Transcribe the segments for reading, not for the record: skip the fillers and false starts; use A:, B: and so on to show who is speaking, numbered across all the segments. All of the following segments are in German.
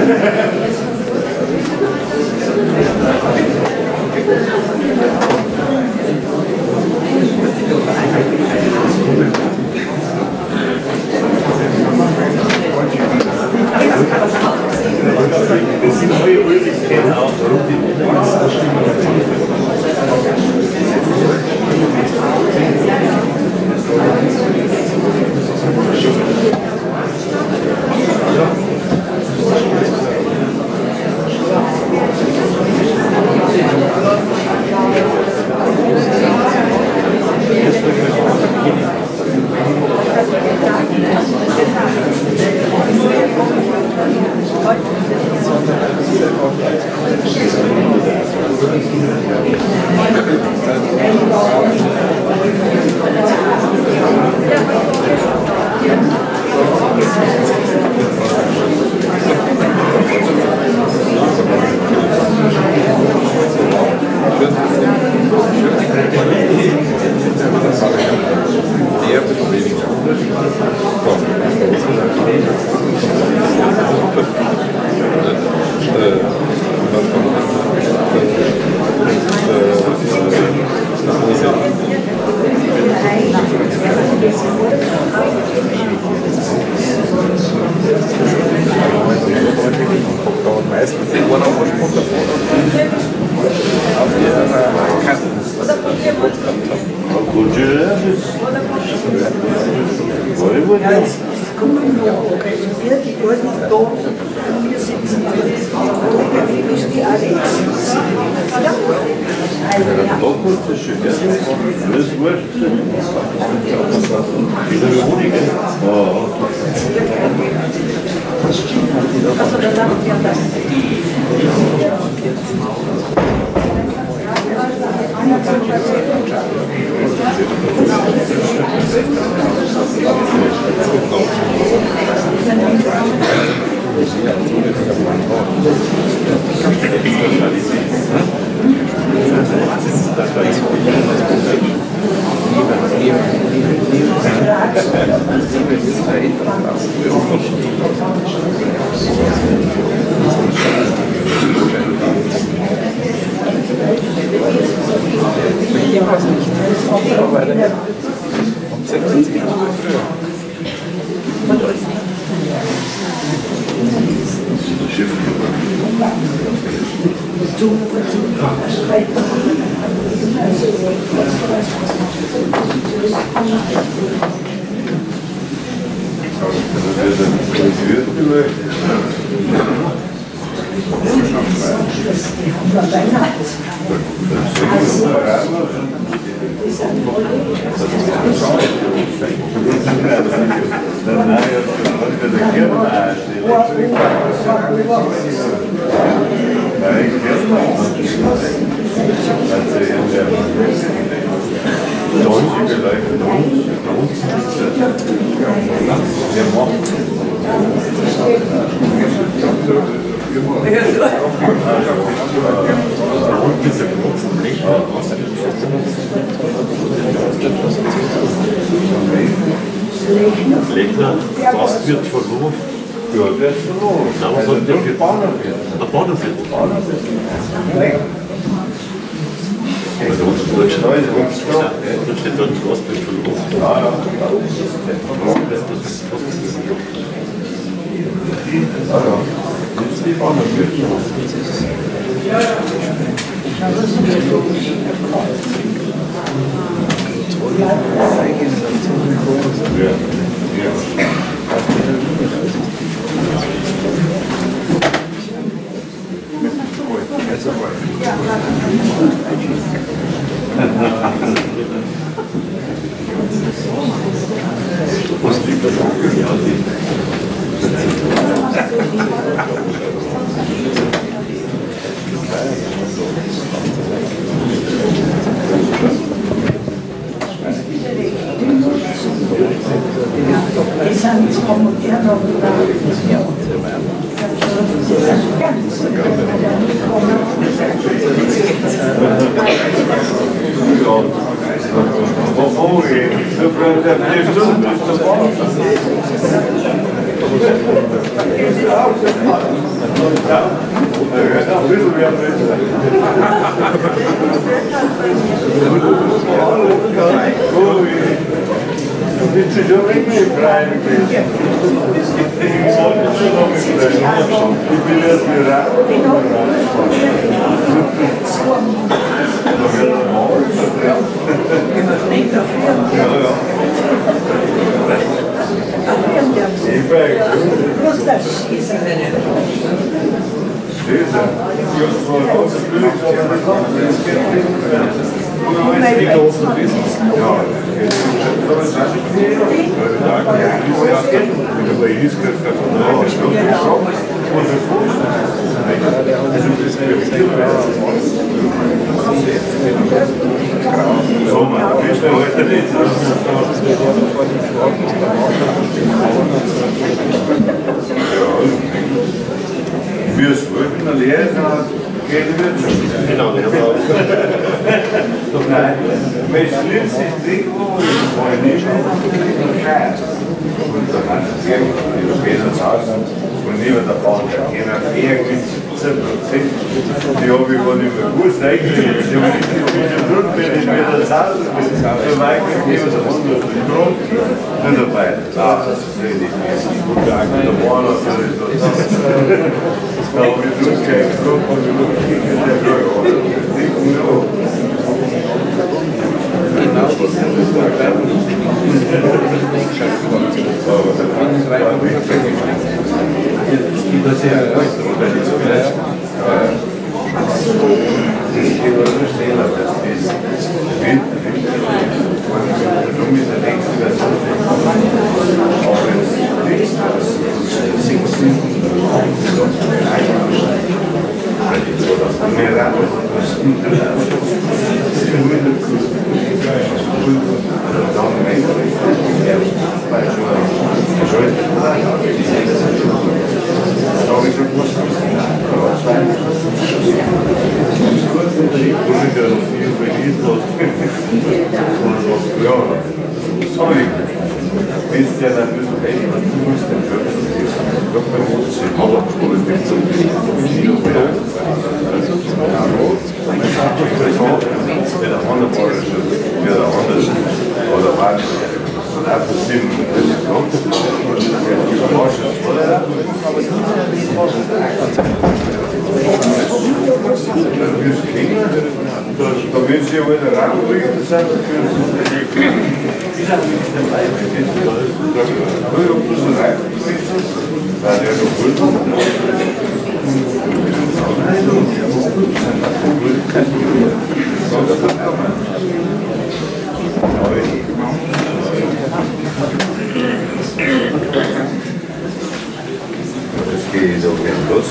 A: Das sind neue Möglichkeiten auch, warum die Lechner, was wird verloren? Ja, wird verloren. Was hat der für ein Bahnhof? Da steht dort ein Gastbild verloren. Ja. Die Bahnhof wird
B: ein bisschen mehr Du bist schon irgendwie frei gewesen. Ich bin erst mit Rad Wir sollten eine Lehre keine Wirtschaft.
A: Genau, die haben wir auch.
B: Nein, mein schlimmstes Ding war nicht Scheiß. Und dann hat es irgendwie später Zeit und niemand davon keiner eher mit 17%. Die habe ich gar nicht mehr gewusst eigentlich. Die habe ich nicht drunter, wenn ich mir das Haus so weit gegeben habe, das andere Grund nicht dabei. Das ist richtig. Und der war noch so da habe ich durchgekriegt und ich der Bürger. Da wenn Sie aber in der Rang bringen, das sind das geht so gern los.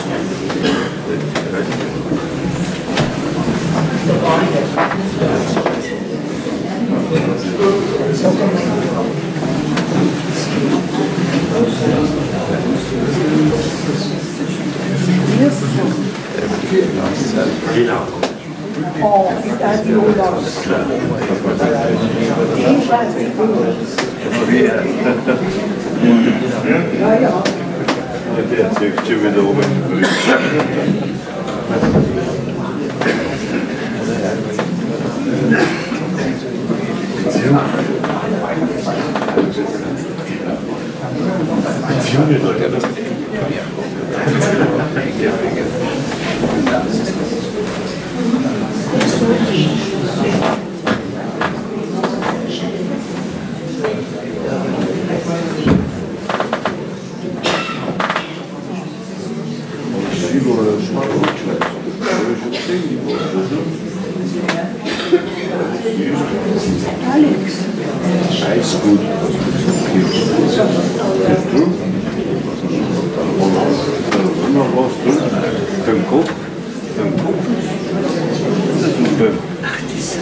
A: Genau.
C: Oh, da ist die Urlaub. Die weiß ich Ja, ja.
B: Der zieht schon wieder um.
A: Beziehungen, Leute.
C: Alex.
B: Alles gut. Noch was tun? Beim Kopf? Beim Kopf? Das ist super. Ach,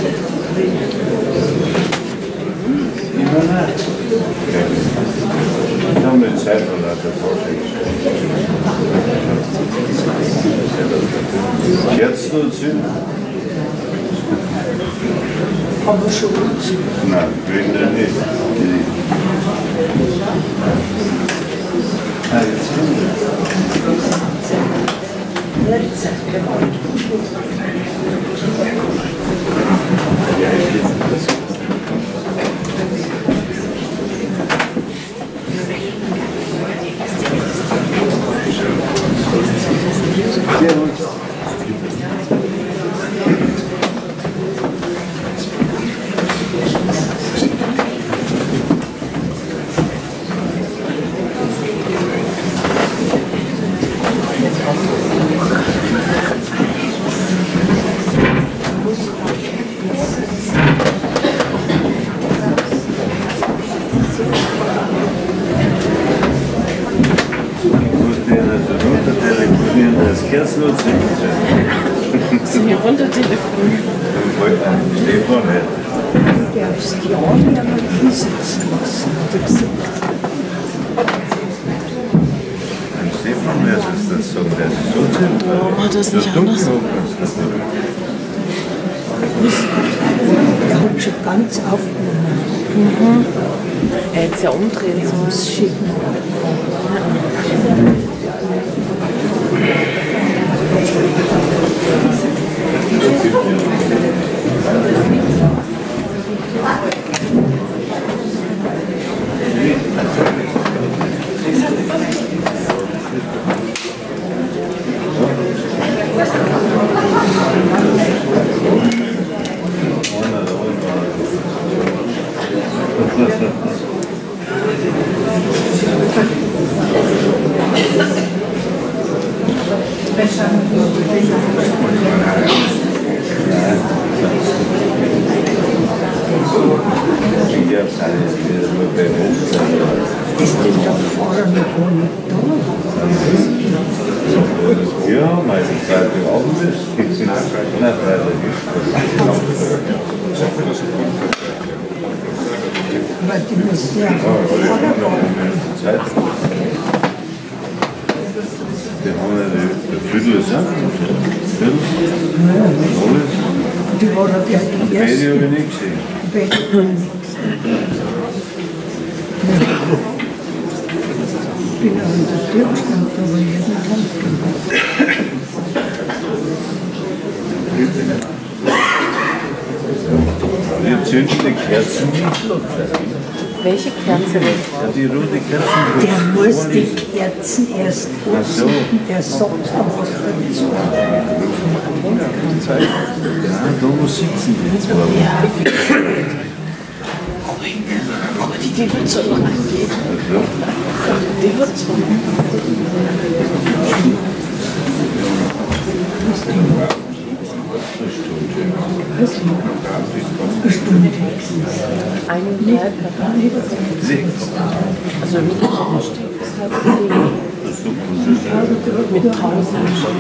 B: ich habe eine Zeit von der Jetzt nur zu?
C: Aber schon gut.
B: Nein, will er nicht.
C: Plätze.
D: Sind hier runter telefonieren?
B: Stefan nicht.
C: Du darfst ja nicht einmal hinsitzen lassen, hat er gesagt.
B: Stefan, wer ist das so? Der ist so zentral.
D: Warum hat er es nicht anders?
C: Er hat schon ganz aufgenommen.
D: Er hätte es ja umdrehen sollen.
C: Das schicken. Das ist doch vorher noch gar nicht da.
B: Ja, meine Zeit auch nicht. Ich bin nicht
C: Aber die müssen ja vorher
B: Zeit. Wir haben eine Viertel gesagt.
C: die war ja die
B: Beide
C: erste.
B: habe ich nicht gesehen.
C: Beide habe ich nicht Ich bin an der Tür gestanden, aber jeden Tag.
B: Wir zünden die Kerzen nicht.
D: Welche Kerze?
B: Ja, die rote Kerzen.
C: Der muss die Kerzen erst
B: so.
C: anzünden, der sagt dann was dazu.
B: Ja, da muss sitzen die zwei.
D: Ja. Die wird schon reingehen. Die wird schon.
C: Eine Stunde höchstens.
D: 1,5. Also mit Stieg bis halb 10. Mit Pause.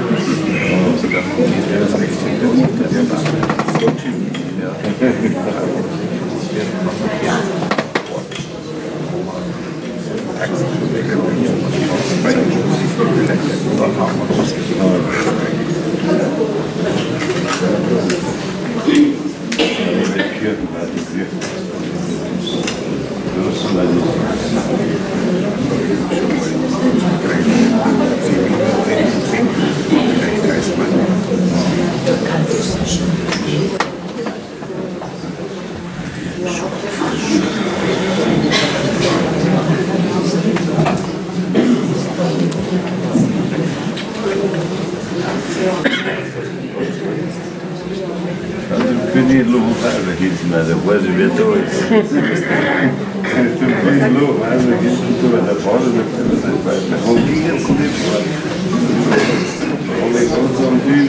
B: Für die Lohnfahrer geht es mal, da weiß ich, wer da ist. Für die Lohnfahrer geht es da, der Fahrer wird das nicht weiter. Wo ging jetzt nicht fahren? Alle ganz am Deal.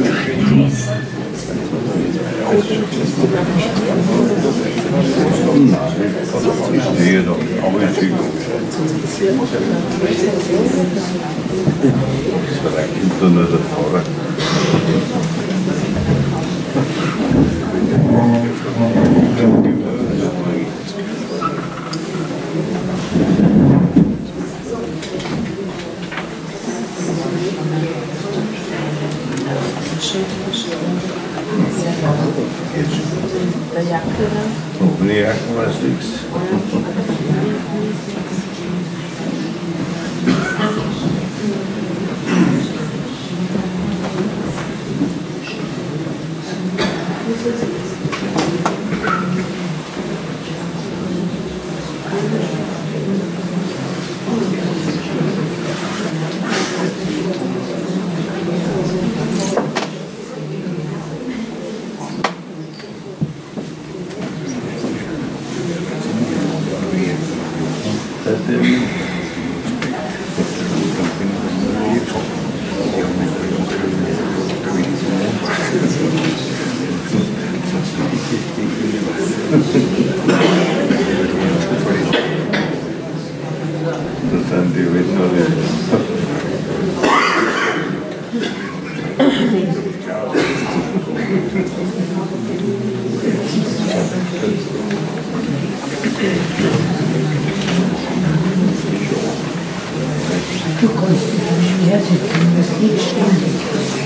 B: Ich stehe da, aber ich schicke. Das ist dann nicht der Fahrer.
D: Der Jacke dann.
B: Ohne Jacken weiß nichts. Das sind die Redner.
C: Du kannst dich schwer sitzen, das geht ständig.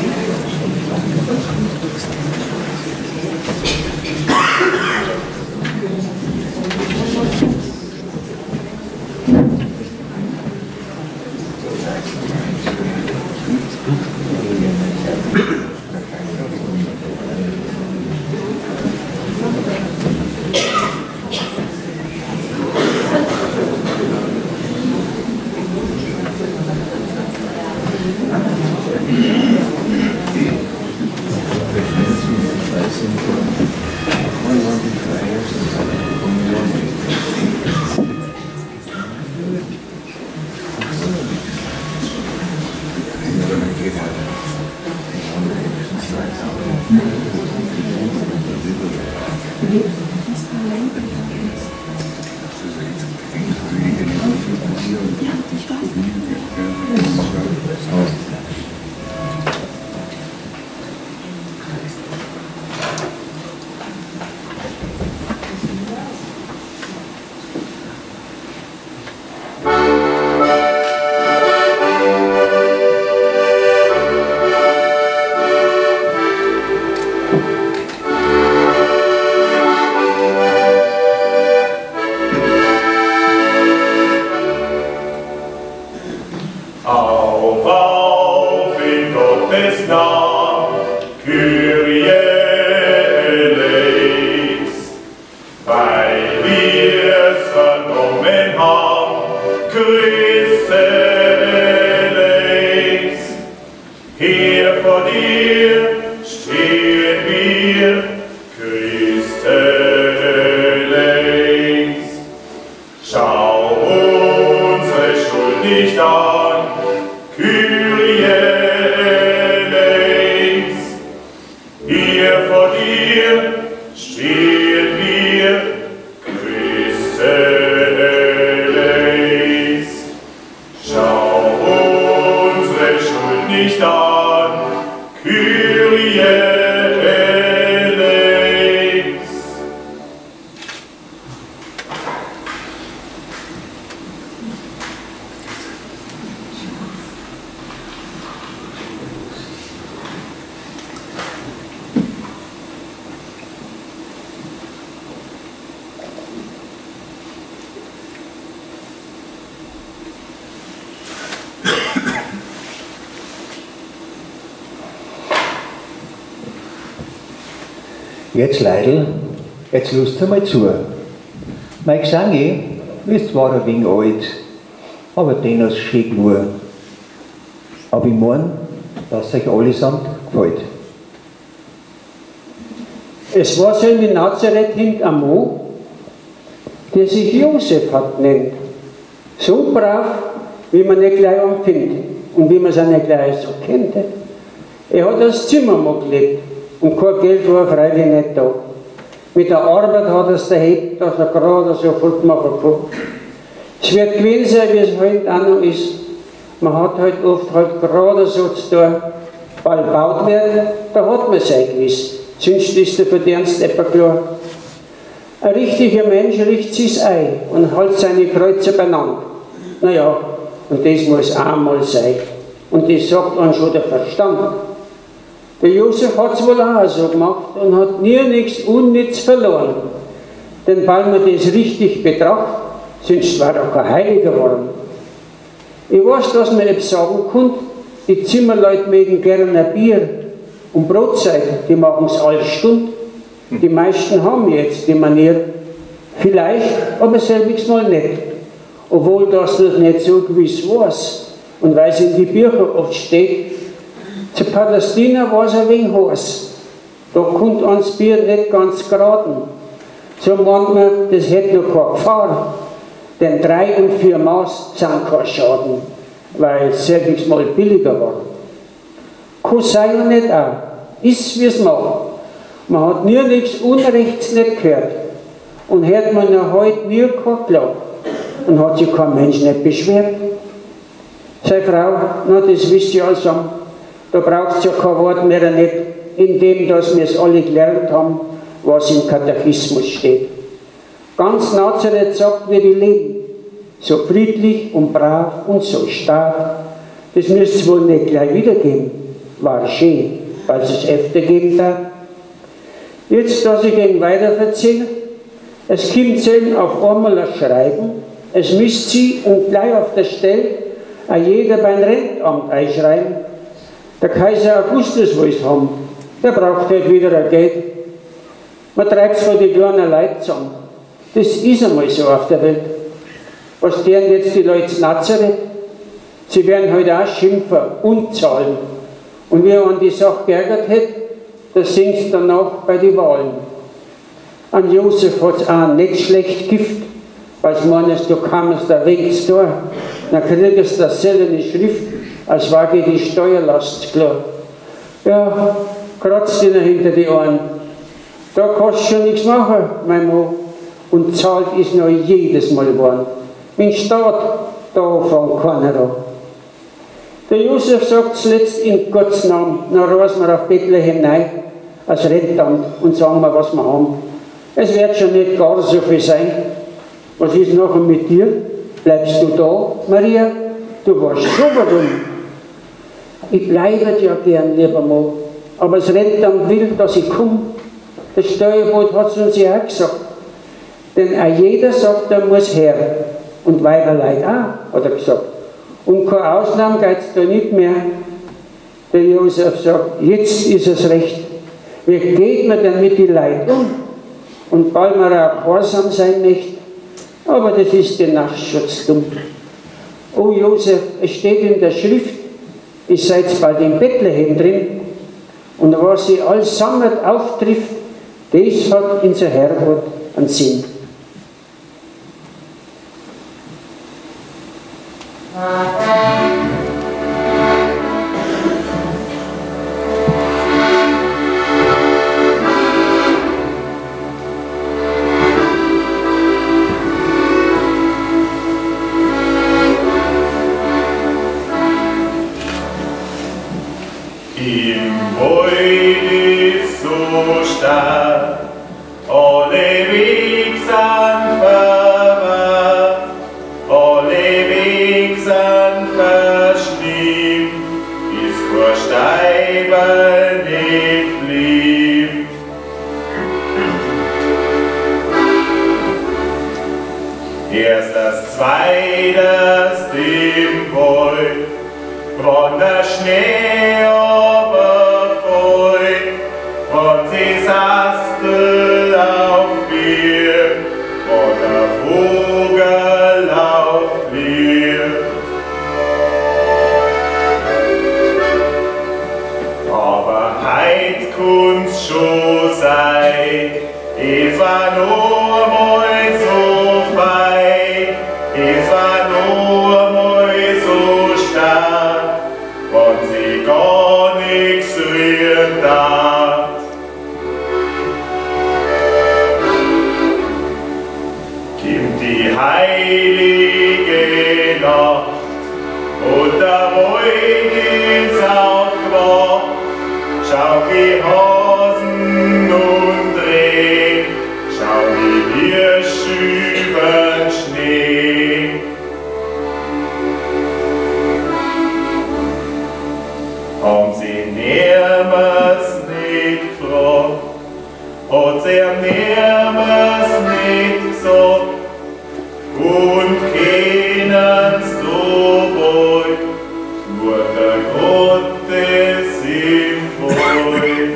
E: Jetzt Leidl, jetzt lasst einmal zu. Mein Gesang ist zwar ein wenig alt, aber den ist schön genug. Aber ich meine, dass euch allesamt gefällt.
F: Es war so in Nazareth hinten ein Mann, der sich Josef hat genannt. So brav, wie man nicht gleich empfindet und wie man es auch nicht gleich so kennt. Er hat als Zimmermann gelebt. Und kein Geld war freilich nicht da. Mit der Arbeit hat er es daheim, dass er gerade so viel gemacht hat. Es wird gewesen sein, wie es halt auch noch ist. Man hat halt oft halt gerade so zu tun, weil gebaut wird, da hat man sein gewiss. Sonst ist der Verdienst etwa klar. Ein richtiger Mensch richtet sich ein und hält seine Kreuze beieinander. Naja, und das muss einmal sein. Und das sagt uns schon der Verstand. Der Josef hat es wohl auch so gemacht und hat nie nichts unnütz verloren. Denn weil man das richtig betrachtet, sonst war er kein Heiliger geworden. Ich weiß, dass man etwas sagen kann, die Zimmerleute mögen gerne ein Bier und Brotzeit, die machen es alle Stunden. Die meisten haben jetzt die Manier, vielleicht, aber selbst mal nicht. Obwohl das noch nicht so gewiss weiß und weil es in die Bücher oft steht, zu Palästina war es ein wenig heiß. Da konnte ans Bier nicht ganz geraten. So meint man, das hätte noch keine Gefahr. Denn 3 und 4 Maß sind kein Schaden, weil es selbst mal billiger war. Kann sein und nicht auch. Ist, wie es macht. Man hat nie nichts Unrechts nicht gehört. Und hört man noch heute nie kein Klage. Und hat sich kein Mensch nicht beschwert. Seine Frau, na, das wisst ihr alles haben. Da braucht es ja kein Wort mehr nicht, indem dass wir es alle gelernt haben, was im Katechismus steht. Ganz Nazareth sagt, wie die leben. So friedlich und brav und so stark. Das müsst ihr wohl nicht gleich wiedergeben. War schön, weil es öfter geben darf. Jetzt, dass ich Ihnen weiter erzähle, es kommt selten auf einmal ein Schreiben, es müsst Sie und gleich auf der Stelle auch jeder beim Rentamt einschreiben. Der Kaiser Augustus will es haben, der braucht halt wieder ein Geld. Man treibt es von den kleinen Leuten zusammen. Das ist einmal so auf der Welt. Was tun jetzt die Leute in Nazareth? Sie werden heute auch schimpfen und zahlen. Und wie man die Sache geärgert hätte, das singst danach bei den Wahlen. An Josef hat es auch nicht schlecht Gift, weil du meinst, du kommst da wenigstens da, dann kriegst du dasselbe in die Schrift, als wage die Steuerlast klar. Ja, kratzt ihn hinter die Ohren. Da kannst du schon nichts machen, mein Mann. Und zahlt ist noch jedes Mal geworden. Im Staat, da fängt keiner an. Der Josef sagt zuletzt in Gottes Namen, dann reisen wir auf Bethlehem rein, als Rentamt, und sagen wir, was wir haben. Es wird schon nicht gar so viel sein. Was ist nachher mit dir? Bleibst du da, Maria? Du warst so warum. Ich bleibe ja gern, lieber Mann. Aber das Rentamt will, dass ich komme. Der Steuerbord hat es uns ja auch gesagt. Denn auch jeder sagt, er muss her. Und Weiberleid auch, hat er gesagt. Und keine Ausnahme geht es da nicht mehr. Der Josef sagt, jetzt ist es recht. Wie geht man denn mit den Leuten um? Und bald man auch gehorsam sein möchte. Aber das ist der Nachtschutz dumm. Oh Josef, es steht in der Schrift, ihr seid bald in Bethlehem drin. Und was sie allesamt auftrifft, das hat unser Herrgott einen Sinn.
B: Erst das Zweite dem Wohl, von der Schnee oberfeucht, und sie Sastel auf Bier, und der Vogel auf Lier. Aber heit kun's schon sein, es war nur mal so fein, es war nur mal so stark, und sie gar nichts wird da. Kommt die heilige Nacht, und der Wolk ist aufgewacht, schau die Hasen und Reh, schau wie wir schüben Schnee. Haben sie niemals nicht gefragt, hat sie niemals nicht gesagt, und kennen's dabei, nur der Gottes im Volk.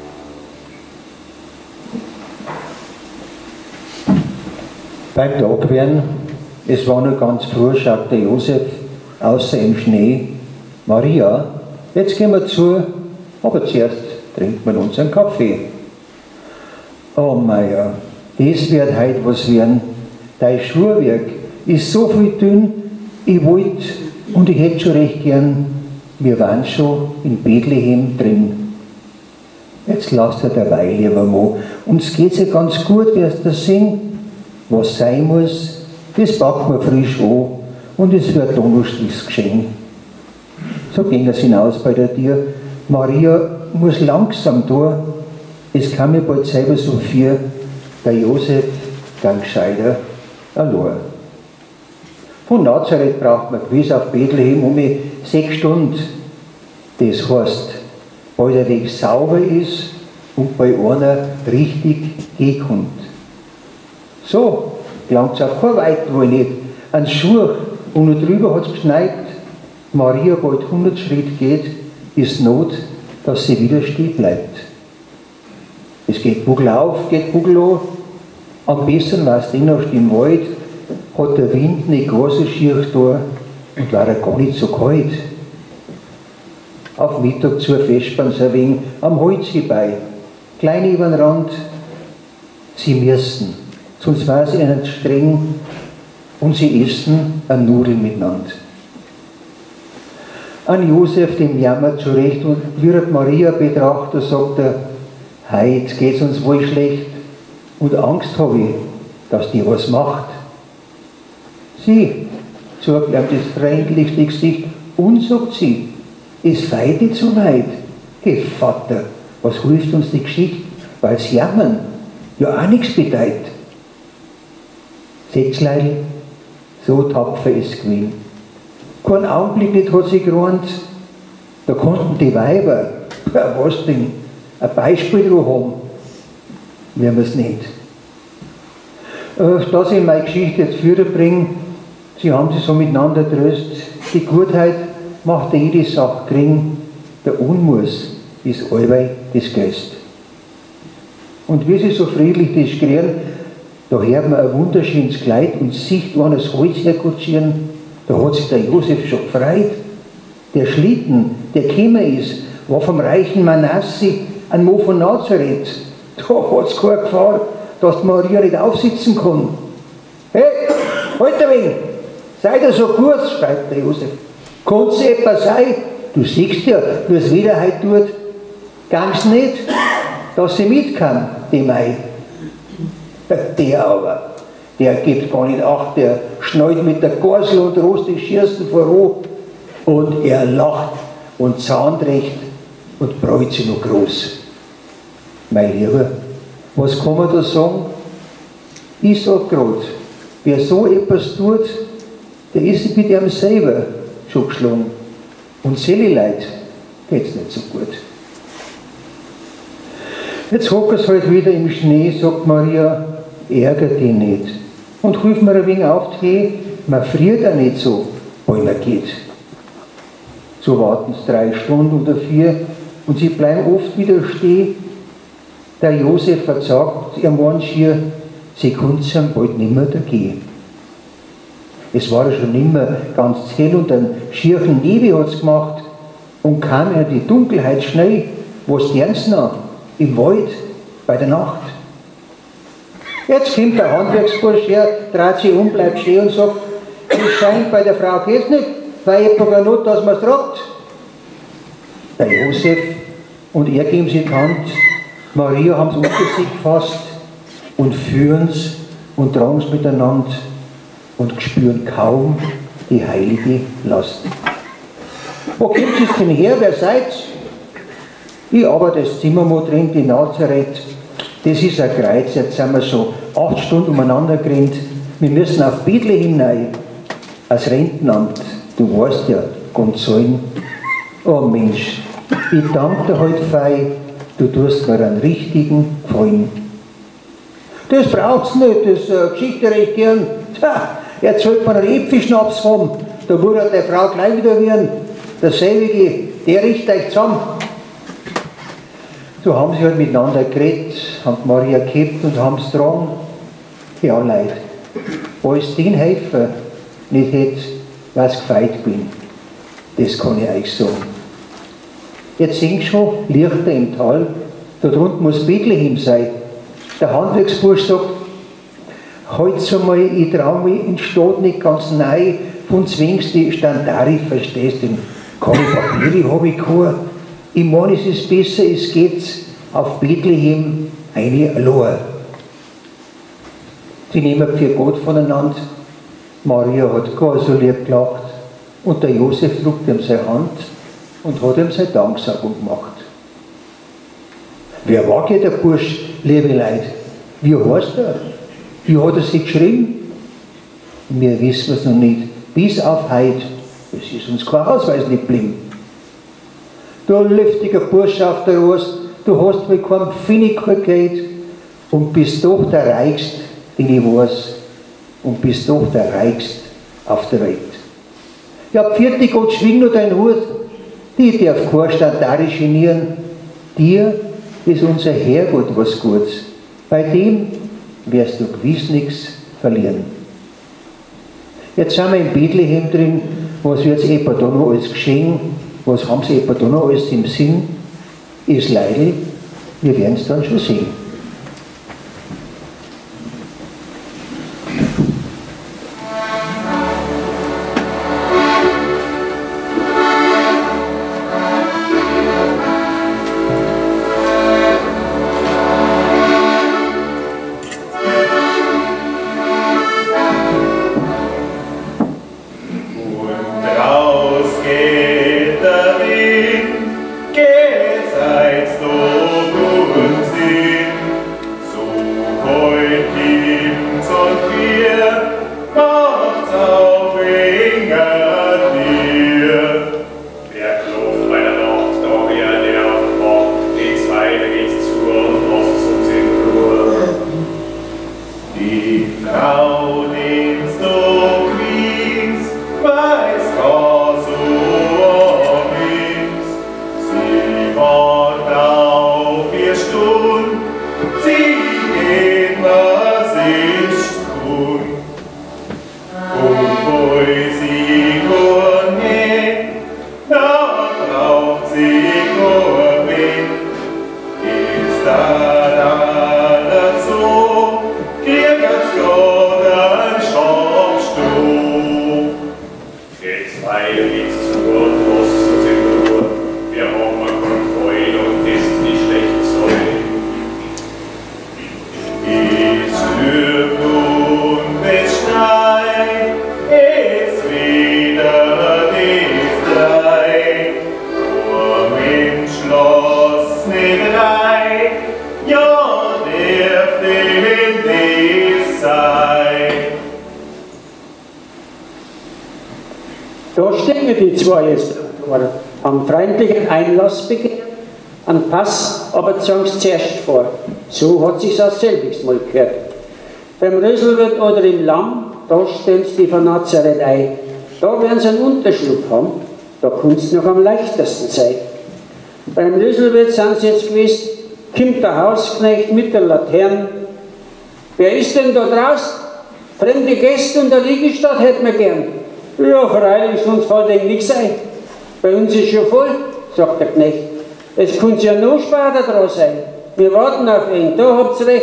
E: Beim Tagwerden, es war noch ganz früh, schaut der Josef außer im Schnee. Maria, jetzt gehen wir zu, aber zuerst trinken wir unseren Kaffee. Oh Maja, das wird heute was werden. Dein Schuhwerk ist so viel dünn, ich wollte und ich hätte schon recht gern wir waren schon in Bethlehem drin. Jetzt lasst er dabei, lieber Mo. Uns geht's ja ganz gut, wie es da singt. Was sein muss, das packt man frisch an und es wird Donnerstags geschehen. So ging es hinaus bei der Tür. Maria muss langsam durch, es kann mir bald selber so viel, der Josef ganz gescheiter allein. Von Nazareth braucht man gewiss auf Bethlehem um 6 Stunden. Das heißt, weil der Weg sauber ist und bei einer richtig hinkommt. So gelangt es auch kein weit, wohl nicht. An Schuhe und noch drüber hat es geschneit. Maria bald 100 Schritt geht, ist Not, dass sie wieder stehen bleibt. Es geht Bugel auf, geht Bugel an. Am besten war es noch im Wald, hat der Wind nicht gar so schier da und war er gar nicht so kalt. Auf Mittag zur Vesper so ein wenig am Holz vorbei, klein über den Rand. Sie müssen, sonst war es ihnen streng und sie essen eine Nudel miteinander. An Josef, dem jammert zurecht und wird Maria betrachtet, sagt er, heute geht's uns wohl schlecht und Angst habe ich, dass die was macht. Sie zeigt ihm das freundlichste Gesicht und sagt sie, es feit nicht so weit. Hey Vater, was hilft uns die Geschichte? Weil sie jammern, ja auch nichts bedeutet. Sechsleil, so tapfer ist gewesen. Keinen Augenblick nicht hat sie gerannt. Da konnten die Weiber, was denn, ein Beispiel drauf haben. Wir es nicht. Dass ich meine Geschichte jetzt führen bringe, sie haben sich so miteinander tröst. Die Gutheit macht jede Sache gering. Der Unmuss ist allweil das Größte. Und wie sie so friedlich das kriegen, da hört man ein wunderschönes Kleid und sieht eines Holz herkutschieren. Da hat sich der Josef schon gefreut. Der Schlitten, der gekommen ist, war vom reichen Manasse, ein Mo von Nazareth. Da hat es keine Gefahr, dass die Maria nicht aufsitzen kann. Hey, halt ein wenig, seid ihr so gut, schreibt der Josef. Kann's etwas sein? Du siehst ja, wie es wieder heute tut. Ganz nicht, dass sie mit kann, die Mai. Der aber, der gibt gar nicht Acht, der schnallt mit der Gorsel und rost die Schirsten voran und er lacht und zahnt recht und freut sich noch groß. Mein Lieber, was kann man da sagen? Ich sag grad, wer so etwas tut, der ist mit ihm selber schon geschlagen. Und seine Leid geht's nicht so gut. Jetzt hockt es halt wieder im Schnee, sagt Maria, ärgert dich nicht. Und hilft mir ein wenig auf die Tee, man friert auch nicht so, weil man geht. So warten sie 3 Stunden oder 4 und sie bleiben oft wieder stehen. Der Josef versagt ihr Mann schier, sie konnte es bald nimmer da gehen. Es war ja schon nimmer ganz hell und einen schieren Nebel hat es gemacht und kam ja die Dunkelheit schnell, was lernst du noch? Im Wald, bei der Nacht. Jetzt kommt der Handwerksbursch her, dreht sich um, bleibt stehen und sagt, es scheint bei der Frau geht's nicht, weil ich habe Not, dass man es tragt. Der Josef und er geben sie die Hand, Maria haben es unter sich gefasst und führen es und tragen es miteinander und spüren kaum die heilige Last. Wo kommt es denn her, wer seid's? Ich arbeite das Zimmer drin, die Nazareth. Das ist ein Kreuz, jetzt sind wir schon 8 Stunden umeinander gerannt. Wir müssen auf Bethlehem rein, als Rentenamt. Du weißt ja, Gonzoln. Oh Mensch, ich danke dir heute fei, du tust mir einen richtigen Gefallen. Das braucht's nicht, das Geschichte recht gern. Jetzt sollte man einen Äpfelschnaps haben, da würde die Frau gleich wieder werden. Der Selbige, der richtet euch zusammen. So haben sie halt miteinander geredet, haben Maria gehabt und haben es getragen. Ja, Leute, wo es den helfen nicht hätte, weil ich gefeit bin. Das kann ich euch sagen. Jetzt seht ihr schon Lichter im Tal, da drunten muss Bethlehem sein. Der Handwerksbursch sagt, heute einmal, ich traue mich in die Stadt nicht ganz neu, von zwingst die Standari, verstehst du? Keine Papiere habe ich keine. Ich meine, es ist besser, es geht auf Bethlehem eine allein. Die nehmen für Gott voneinander. Maria hat gar so lieb gelacht und der Josef drückt ihm seine Hand und hat ihm seine Danksagung gemacht. Wer war der Bursch, liebe Leute? Wie heißt er? Wie hat er sich geschrieben? Wir wissen es noch nicht. Bis auf heute. Es ist uns kein Ausweis nicht geblieben. Du lüftiger Bursch auf der Rost, du hast mit keinem Pfennig kein Geld und bist doch der Reichste, den ich weiß, und bist doch der Reichste auf der Welt. Ja, vierte Gott, schwing nur dein Hut, die darf kein Standard genieren, dir ist unser Herrgott was Gutes, bei dem wirst du gewiss nichts verlieren. Jetzt sind wir in Bethlehem drin, was wird etwa da noch alles geschehen, was haben sie etwa da noch alles im Sinn, ist Leidl, wir werden es dann schon sehen.
F: Da stehen die zwei jetzt am freundlichen Einlass begehrt, an Pass, aber sagen sie zuerst vor. So hat sich's auch selbst mal gehört. Beim Röselwirt oder im Lamm, da stellen sie die von Nazareth ein. Da werden sie einen Unterschlupf haben, da kann's noch am leichtesten sein. Beim Röselwirt sind sie jetzt gewesen, kommt der Hausknecht mit der Laterne. Wer ist denn da draußen? Fremde Gäste und der Liegestadt hätten wir gern. Ja, freilich, sonst fällt ihnen nichts ein. Bei uns ist schon voll, sagt der Knecht. Es könnte ja noch später dran sein. Wir warten auf ihn, da habt's recht.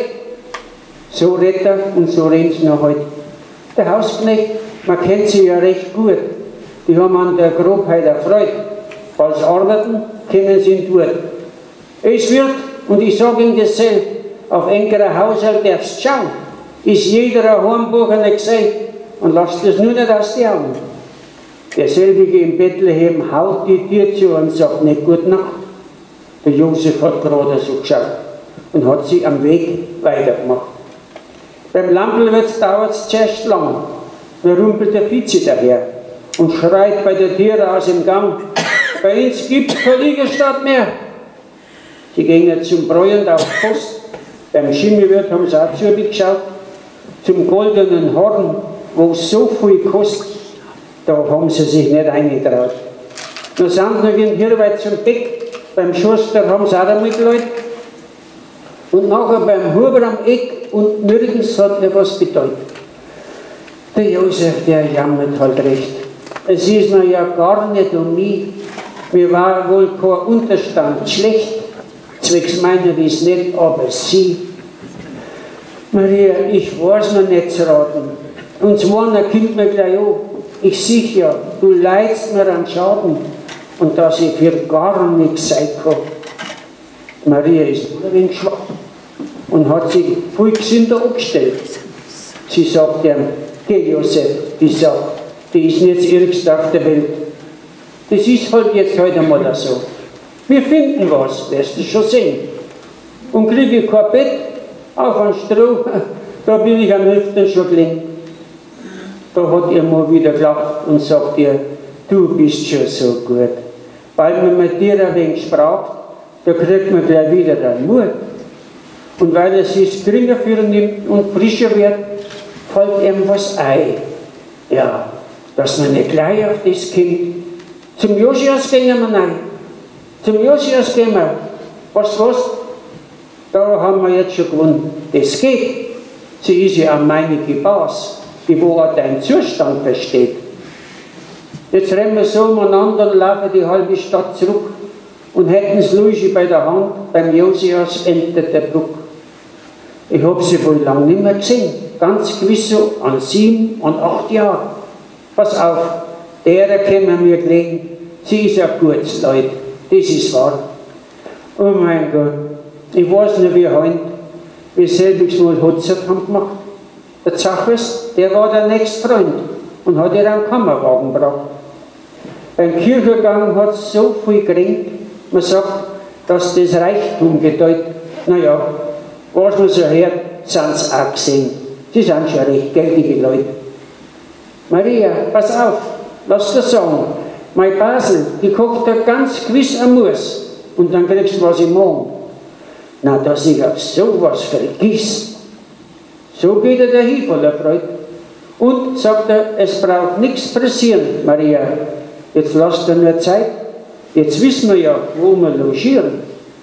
F: So redet er und so reden sie noch heute. Der Hausknecht, man kennt sie ja recht gut. Die haben an der Grobheit erfreut. Als Arbeiten kommen sie in Tour. Es wird, und ich sage Ihnen das selbst, auf engerer Haushalt darfst du schauen. Ist jeder ein Heimbucher nicht gesehen und lasst es nur nicht aus die Augen. Derselbige in Bethlehem haut die Tür zu und sagt nicht Gute Nacht. Der Josef hat gerade so geschaut und hat sich am Weg weitergemacht. Beim Lampelwirt dauert es zuerst lang. Da rumpelt der Vize daher und schreit bei der Tür aus dem Gang: Bei uns gibt's keine Liegestadt mehr. Sie gingen zum Bräuen auf Post. Beim Schimmelwirt haben sie auch zugeschaut. Zum goldenen Horn, wo es so viel kostet, da haben sie sich nicht eingetraut. Da sind sie noch hier weit zum Beck. Beim Schuster haben sie auch einmal geläutet. Und nachher beim Huber am Eck und nirgends hat er was bedeutet. Der Josef, der jammert halt recht. Es ist mir ja gar nicht um mich. Mir war wohl kein Unterstand schlecht. Zwecks meiner ist nicht, aber sie. Maria, ich weiß noch nicht zu raten. Und das Morgen kommt mir gleich an. Ich sehe ja, du leidst mir an Schaden. und dass ich für gar nichts Zeit habe. Maria ist ein wenig schwach und hat sich viel gesünder angestellt. Sie sagt ihm, geh Josef, die sagt, die ist nicht das Irrigste auf der Welt. Das ist halt jetzt heute einmal so. Wir finden was, wirst du schon sehen. Und kriege ich kein Bett, auf ein Stroh, da bin ich am Hüften schon gelegen. Da hat ihr mal wieder gelacht und sagt ihr, du bist schon so gut. Weil man mit dir ein wenig sprach, da kriegt man gleich wieder den Mut. Und weil er sich geringer führen nimmt und frischer wird, fällt ihm was ein. Ja, dass man nicht gleich auf das kommt. Zum Josias gehen wir rein. Zum Josias gehen wir. Was? Da haben wir jetzt schon gewonnen. Das geht. Sie ist ja eine meinige Bas, die wo auch deinen Zustand versteht. Jetzt rennen wir so umeinander und laufen die halbe Stadt zurück und hätten das Luigi bei der Hand, beim Josias endet der Bruck. Ich habe sie wohl lang nicht mehr gesehen, ganz gewiss so an 7 und 8 Jahren. Pass auf, derer können wir gelegen, sie ist ein gutes Leut, das ist wahr. Oh mein Gott, ich weiß nicht wie heute, wie selbiges mal Hochzeit haben gemacht. Der Zachers, der war der nächste Freund und hat ihr einen Kammerwagen gebracht. Beim Kirchengang hat es so viel geringt, man sagt, dass das Reichtum gedeutet. Naja, was man so hört, sind sie auch gesehen. Sie sind schon recht geldige Leute. Maria, pass auf, lass dir sagen, mein Basel, die kocht da ganz gewiss am Mus und dann kriegst du was im Morgen. Na, dass ich auf sowas vergiss. So geht er dahin voller Freude. Und, sagt er, es braucht nichts passieren, Maria. Jetzt lasst ihr nur Zeit. Jetzt wissen wir ja, wo wir logieren.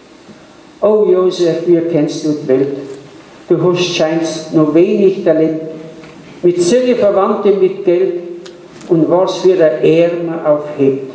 F: Oh Josef, wie kennst du die Welt? Du hast scheinst noch wenig Talent. Mit Zelle Verwandte mit Geld und was für eine Ehre man aufhebt.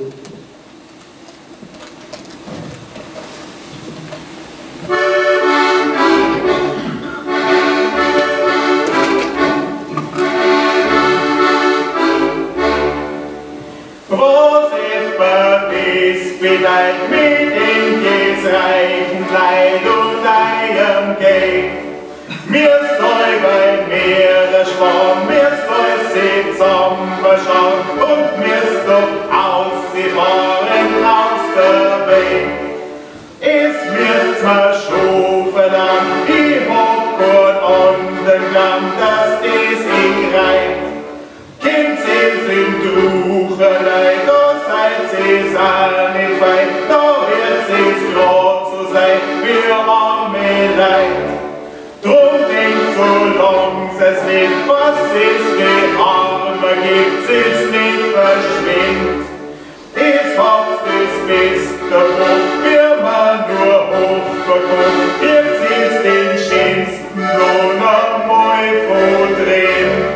G: Bedeit mit in des reichen Kleid und deinem Geld. Mir soll bei mir der Schwarm, mir soll sie zusammenschlagen und mir soll ausfahren aus der Welt. Ist mir zwar Schufe lang, ich hab gut an den Gang, dass das ich reicht. Kind, sie sind Rucherlei, da seid sie's auch nicht weit, da wird sie's grad so sein, wie arme Leid. Drum denkt so lang es nicht, was es die Arme gibt, sie's nicht verschwindet. Es hat das Beste davon, wie man nur hoffen kann, jetzt ist den schönsten Lohn einmal verdreht.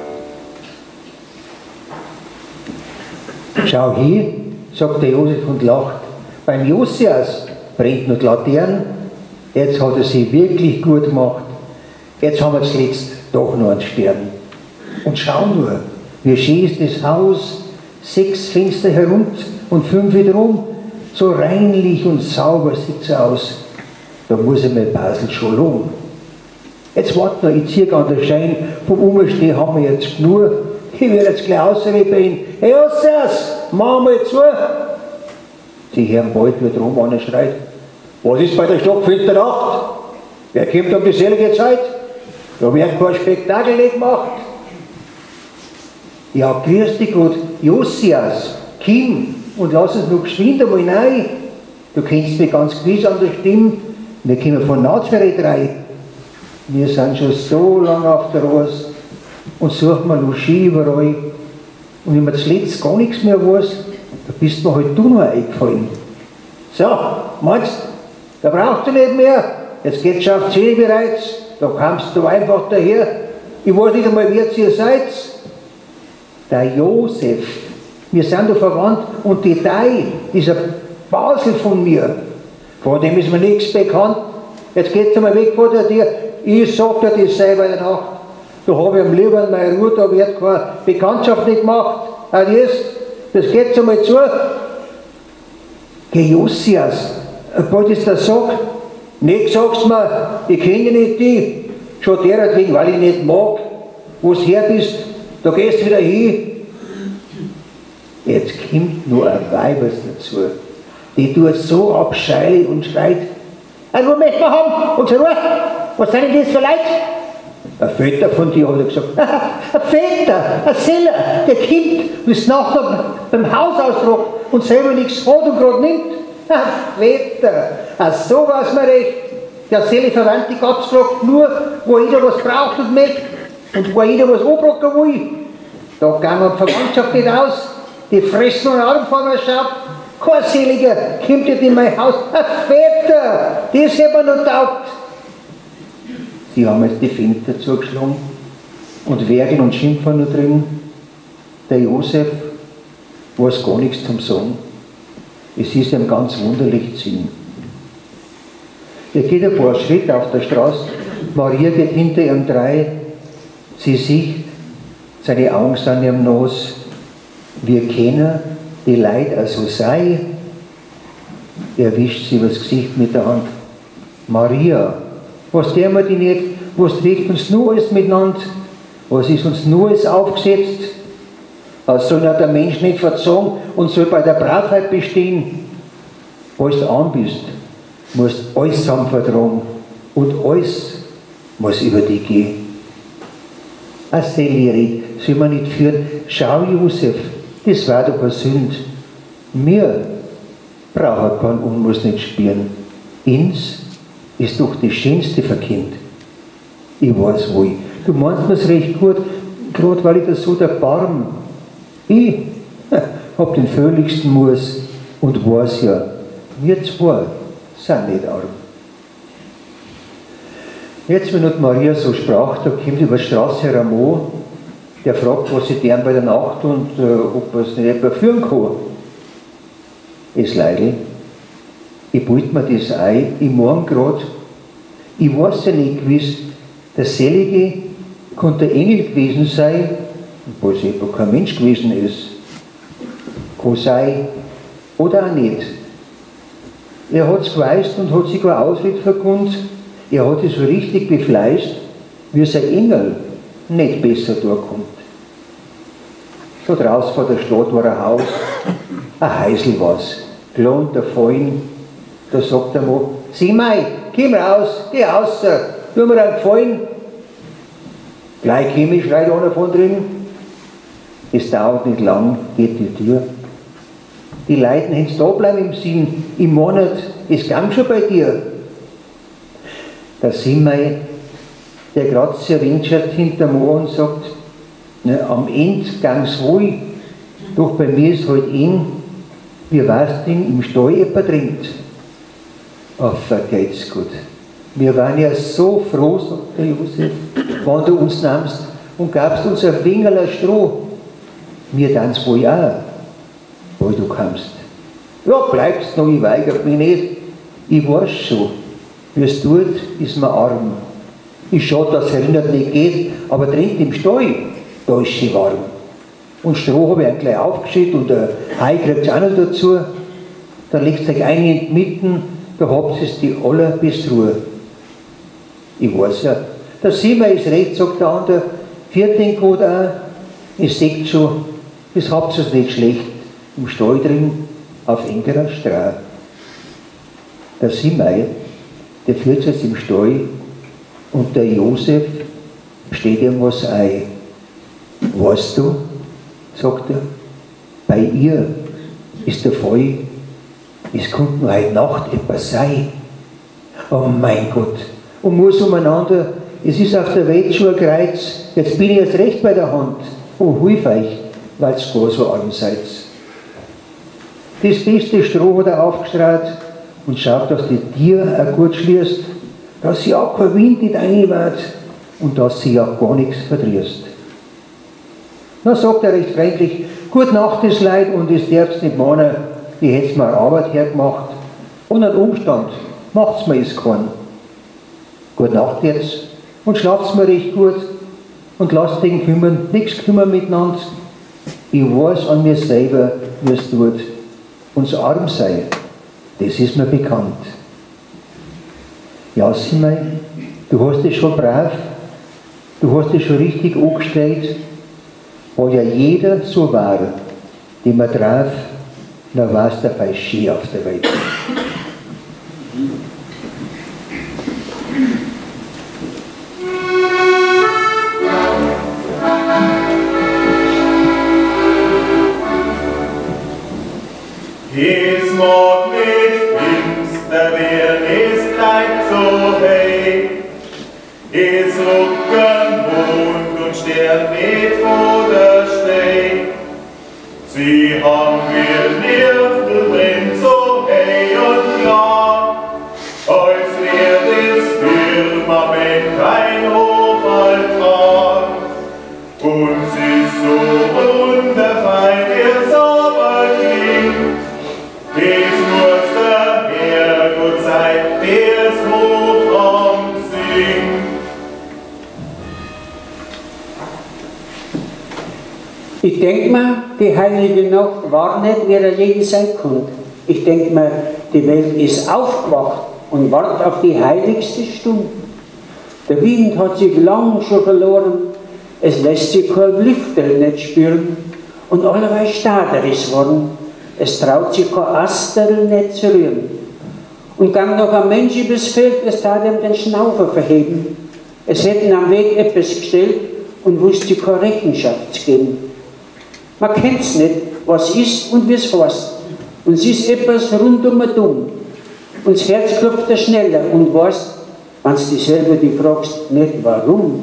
E: Schau hier, sagt der Josef und lacht. Beim Josias brennt noch die Laterne. Jetzt hat er sie wirklich gut gemacht. Jetzt haben wir zuletzt doch noch einen Stern. Und schau nur, wie schön ist das Haus. 6 Fenster herunter und 5 wiederum. So reinlich und sauber sieht es aus. Da muss ich mein Basel schon loben. Jetzt warte noch, ich ziehe an der Schein. Vom Umstehen haben wir jetzt genug. Ich werde jetzt gleich ausreden bei ihm. Hey Josias, mach mal zu. Sie hören bald, wie drum einer schreit. Was ist bei der Stockfilter Nacht? Wer kommt um dieselbe Zeit? Da wird kein Spektakel nicht gemacht. Ja, grüß dich Gott, Josias, Kim, und lass uns noch geschwind einmal rein. Du kennst mich ganz gewiss an der Stimme. Wir kommen von Nazareth rein. Wir sind schon so lange auf der Reise und suchen mir noch Ski überall. Und wenn man zuletzt gar nichts mehr weiß, da bist mir halt du noch eingefallen. So, meinst du, da brauchst du nicht mehr. Jetzt geht's schon auf 10 bereits. Da kommst du einfach daher. Ich weiß nicht einmal, wer ihr seid. Der Josef. Wir sind da verwandt und die Dei ist ein Basel von mir. Von dem ist mir nichts bekannt. Jetzt geht's einmal weg von dir. Ich sag dir das selber in der Nacht. Da habe ich am liebsten meine Ruhe, da wird keine Bekanntschaft nicht gemacht. Adies, das geht einmal zu. Geh Josias, bald ist der Sack. Nicht sagst mir, ich kenne nicht die. Schon deretwegen, weil ich nicht mag. Wo du her bist, da gehst du wieder hin. Jetzt kommt nur ein Weibers dazu. Die tut so abscheulich und schreit. Wo möchten wir haben? Unsere Ruhe? Was sind denn das für Leute? Ein Vetter von dir, hat er gesagt. Ein Vetter, ein Seller, der kommt und ist nachher beim Hausausdruck und selber nichts hat und gerade nimmt. Ein Vetter, so weiß man recht. Der Seele Verwandte gab es gerade nur, wo jeder was braucht und möchte und wo jeder was anbrocken will. Da gehen wir die Verwandtschaft nicht aus. Die fressen und Augen vor mir schaut. Kein Seliger kommt jetzt in mein Haus. Ein Vetter, das hätte man noch taugt. Sie haben jetzt die Fenster zugeschlagen und werkeln und schimpfen noch drin. Der Josef weiß gar nichts zum Sagen. Es ist ihm ganz wunderlich zu sehen. Er geht ein paar Schritte auf der Straße. Maria geht hinter ihm drei. Sie sieht, seine Augen sind ihm nass. Wir kennen die Leute also sei. Er wischt sie übers Gesicht mit der Hand. Maria, was tun wir die nicht? Was trägt uns nur alles miteinander? Was ist uns nur alles aufgesetzt? Das soll ja der Mensch nicht verzagen und soll bei der Bravheit bestehen. Als du an bist, musst du alles zusammen vertragen und alles muss über dich gehen. Eine Seelehre soll man nicht führen. Schau, Josef, das war doch eine Sünde. Wir brauchen keinen Unmuss nicht spüren. Ins ist doch das Schönste verkennt. Ich weiß wohl, du meinst mir's recht gut, gerade weil ich das so erbarm. Ich hab den völligsten Muss und weiß ja, wir zwei sind nicht arm. Jetzt, wenn die Maria so sprach, da kommt über die Straße her ein Mann, der fragt, was sie deren bei der Nacht und ob er es nicht etwa führen kann. Es Leidl, ich beut mir das ein, ich morgen grad, ich weiß ja nicht gewiss, der Selige konnte ein Engel gewesen sein, obwohl es etwa kein Mensch gewesen ist. Kann sein oder auch nicht. Er hat es gewusst und hat sich gar Ausritt verkündet, er hat es so richtig befleißt, wie sein Engel nicht besser durchkommt. So draußen vor der Stadt war ein Haus, ein Häusl war's, gelohnt, der Fallen. Da sagt der Mann, sieh mal, komm raus, geh raus, tu mir einen Gefallen. Gleich komm ich, schreit einer von drin. Es dauert nicht lang, geht die Tür. Die Leute hätten da bleiben im Sinn, im Monat, es kam schon bei dir. Da sind wir, der gerade sehr winschert hinter dem Ohr und sagt, ne, am Ende gang's wohl, doch bei mir ist halt wie weißt du, im Stall jemand trinkt. Ach, vergeht's gut. Wir waren ja so froh, sagt der Josef, wenn du uns nahmst und gabst uns ein Wingerl Stroh. Wir tanz wohl auch, wo du kamst. Ja, bleibst noch, ich weigere mich nicht. Ich weiß schon, wie es tut, ist mir arm. Ich schade, dass es erinnert nicht geht, aber trinkt im Stall, da ist sie warm. Und Stroh habe ich gleich aufgeschüttet und der Hai kriegt es auch noch dazu. Da legt euch ein in die Mitten, da habt ihr es die allerbeste Ruhe. Ich weiß ja, der Simmer ist recht, sagt der andere, Vierting geht auch, ich seht schon, das habt ihr nicht schlecht, im Stall drin, auf engerer Straße. Der Simmer, der führt jetzt im Stall und der Josef steht ihm was ein. Weißt du, sagt er, bei ihr ist der Fall, es konnte nur heute Nacht etwas sein. Oh mein Gott, und muss umeinander, es ist auf der Welt schon ein Kreuz, jetzt bin ich jetzt recht bei der Hand. Oh, hilf euch, weil ihr gar so arm seid. Das beste Stroh hat er aufgestrahlt und schaut, dass die Tier auch gut schließt, dass sie auch kein Wind nicht reinweht und dass sie auch gar nichts verdrießt. Dann sagt er recht freundlich, gut Nacht ist Leid und es darfst nicht meinen, ich hätte mir Arbeit hergemacht und einen Umstand macht's mir es keinen. Gut Nacht jetzt und schlaft's mir recht gut und lasst den kümmern, nichts kümmern miteinander. Ich weiß an mir selber, wie es tut. Uns arm sein, Das ist mir bekannt. Ja, Simei, du hast es schon brav, du hast es schon richtig angestellt, weil ja jeder so war, den man traf, dann war es dabei schön auf der Welt.
G: Es mag nicht finster werden, es bleibt so hell. Es rücken Mond und Stern nicht vor der Stelle. Sie haben wir Licht, brennt so hell und klar, als wäre das Firmament ein Hochaltar. Und sie ist so wunderfein, ihr sauber klingt. Es muss der Herrgott sein, der's hoch am singt.
F: Ich denke mir, die heilige Nacht war nicht, wie er jeden sein konnte. Ich denke mir, die Welt ist aufgewacht und wartet auf die heiligste Stunde. Der Wind hat sich lang schon verloren, es lässt sich kein Lüftel nicht spüren und allerweil starr ist worden. Es traut sich kein Asterl nicht zu rühren. Und gang noch ein Mensch übers Feld, es tat ihm den Schnaufer verheben. Es hätten am Weg etwas gestellt und wusste keine Rechenschaft zu geben. Man kennt's nicht, was ist und wie's heißt. Und es ist etwas rundum und dumm. Und das Herz klopft schneller und weißt, wenn's dich selber die fragst, nicht warum.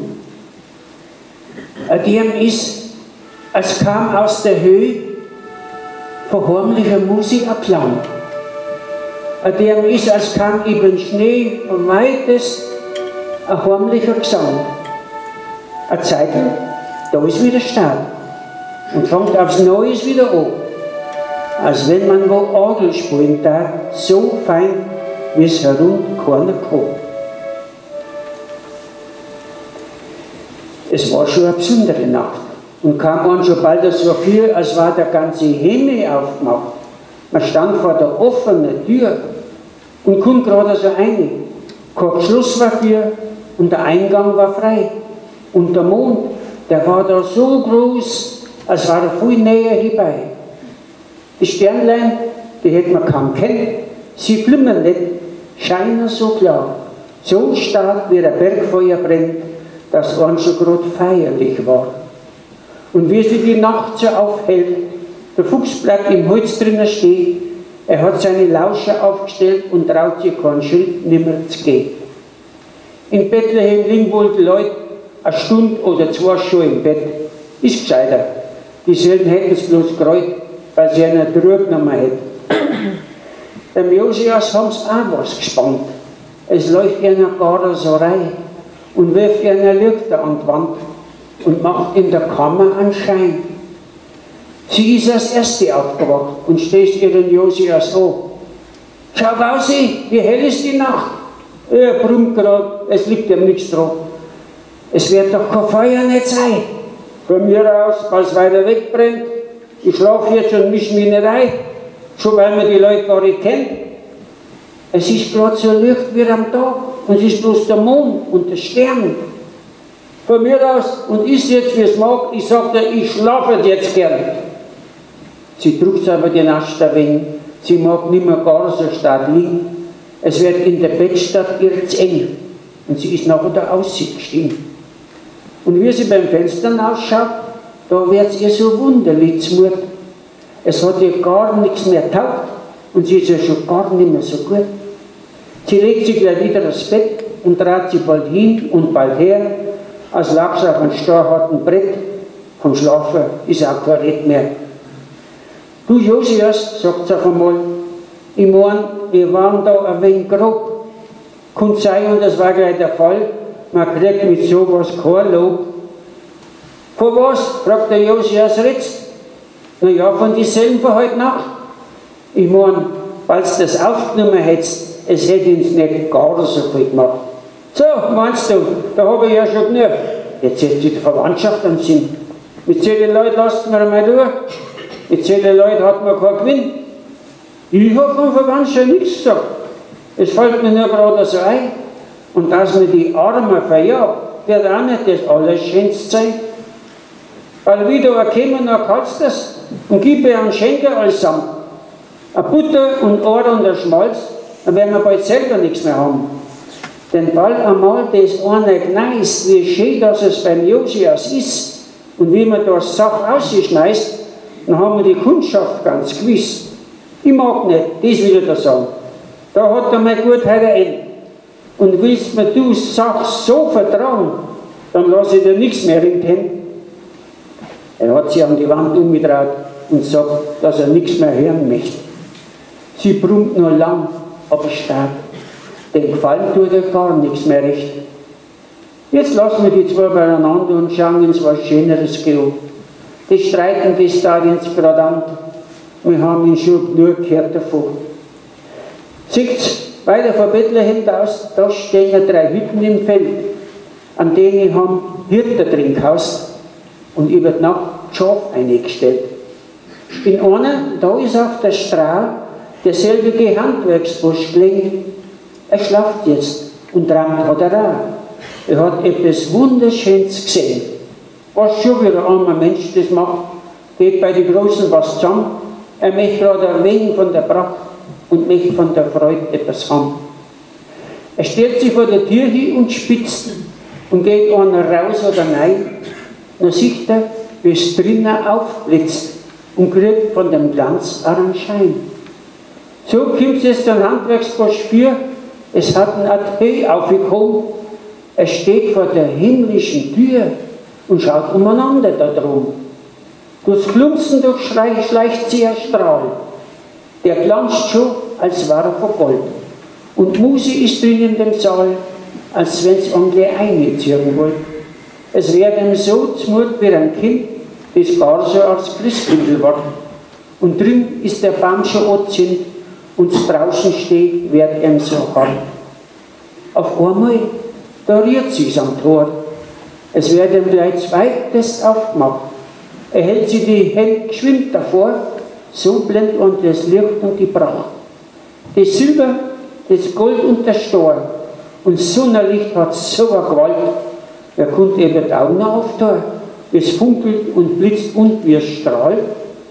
F: Dem ist, als kam aus der Höhe von heimlicher Musik ein Klang. Dem ist, als kam über den Schnee am weitest ein heimlicher Gesang. Eine Zeitl, da ist wieder Start und fängt aufs Neues wieder an. Als wenn man wo Orgel spielen darf, so fein, wie es herum keiner kann. Es war schon eine besondere Nacht und kam an schon bald so viel, als war der ganze Himmel aufgemacht. Man stand vor der offenen Tür und konnte gerade so rein. Kein Schluss war für und der Eingang war frei. Und der Mond, der war da so groß, als war er viel näher hierbei. Die Sternlein, die hätte man kaum kennt, sie flimmern nicht, scheinen so klar, so stark wie der Bergfeuer brennt, dass uns schon gerade feierlich war. Und wie sie die Nacht so aufhält, der Fuchs bleibt im Holz drinnen stehen, er hat seine Lauscher aufgestellt und traut sich keinen Schritt nimmer zu gehen. In Bethlehem liegen wohl die Leute eine Stunde oder zwei schon im Bett. Ist gescheiter. Die selben hätten es bloß gereut, weil sie einen Trug genommen hätten. Dem Josias haben sie auch was gespannt. Es läuft einer gar so rein und wirft einer Lüfter an die Wand und macht in der Kammer einen Schein. Sie ist als Erste aufgewacht und stößt ihren Josias an. Schau raus, wie hell ist die Nacht? Er brummt gerade, es liegt ihm nichts dran. Es wird doch kein Feuer nicht sein. Von mir aus, weil es weiter wegbrennt. Ich schlafe jetzt und mische mich nicht ein, schon weil man die Leute gar nicht kennt. Es ist gerade so Licht wie am Tag und es ist bloß der Mond und der Stern. Von mir aus, und ist jetzt wie es mag, ich sagte, ich schlafe jetzt gern. Sie drückt aber den Ast ein wenig, sie mag nicht mehr gar so stark liegen. Es wird in der Bettstatt ihr zu eng und sie ist nachher der Aussicht gestiegen. Und wie sie beim Fenster ausschaut, da wird es ihr so wunderlich zumut. Es hat ihr gar nichts mehr taugt und sie ist ja schon gar nicht mehr so gut. Sie legt sich gleich wieder aufs Bett und trat sie bald hin und bald her, als lag sie auf einem stahlharten Brett. Vom Schlafen ist auch kein Rett mehr. Du Josias, sagt sie auf einmal, ich mein, wir waren da ein wenig grob. Kann sein, und das war gleich der Fall, man kriegt mit sowas kein Lob. Von was? Fragt der Josias Ritz. Na ja, von dieselben von heute Nacht. Ich mein, falls du das aufgenommen hättest, es hätte uns nicht gar so viel gemacht. So, meinst du, da habe ich ja schon genug. Jetzt setzt sich die Verwandtschaft am Sinn. Mit solchen Leuten lasst man einmal durch. Mit solchen Leuten hat man keinen Gewinn. Ich habe von Verband schon nichts gesagt. Es fällt mir nur gerade so ein. Und dass mir die Armen verjagt, wird auch nicht das Allerschönste sein. Weil wie du erkennen, dann kannst du das und gib ihr einen Schenker allesamt. Eine Butter und Ohr und ein Schmalz, dann werden wir bald selber nichts mehr haben. Denn bald einmal das eine gneist, wie schön, dass es beim Josias ist, und wie man das Sach ausschneist, dann haben wir die Kundschaft ganz gewiss. Ich mag nicht, das will ich da sagen. Da hat er mal gut heute ein. Und willst mir du Sach so vertrauen, dann lasse ich dir nichts mehr in die Hände. Er hat sie an die Wand umgedreht und sagt, dass er nichts mehr hören möchte. Sie brummt nur lang, aber stark. Dem gefallen tut er gar nichts mehr recht. Jetzt lassen wir die zwei beieinander und schauen uns was Schöneres an. Die streiten bis da ins gerade an. Wir haben ihn schon genug gehört davon. Seht's, weiter von Bethlehem aus, da stehen ja 3 Hütten im Feld, an denen haben Hirten drin gehaust und über die Nacht Schaf eingestellt. In einer, da ist auf der Straße derselbe Handwerksbusch gelegen. Er schlaft jetzt und träumt hat er auch. Er hat etwas Wunderschönes gesehen. Was schon wieder ein armer Mensch das macht, geht bei den Großen was zusammen. Er möchte gerade ein wenig von der Pracht und möchte von der Freude etwas haben. Er stellt sich vor der Tür hin und spitzt und geht einer raus oder rein. Dann sieht er, wie es drinnen aufblitzt und kriegt von dem Glanz einen Schein. So kommt es den Handwerksbusch für, es hat ein Atelier aufgekommen. Er steht vor der himmlischen Tür und schaut umeinander da drum. Durchs Klumsen schleicht sie ein Strahl. Der glanzt schon, als war er von Gold. Und Musik ist drin in dem Saal, als wenn's andere eingezogen wollt. Es wird ihm so zumut wie ein Kind, das gar so als Christkindl wird. Und drin ist der Baum schon anzünd und draußen steht, wird ihm so hart. Auf einmal, da rührt sich's am Tor. Es wird ihm gleich zweites aufgemacht. Er hält sich die Hände geschwind davor, so blendet und das Licht und die Pracht. Das Silber, das Gold und der Stahl und Sonnenlicht hat so eine Gewalt, er konnte eben die Augen auftun, es funkelt und blitzt und wie es strahlt.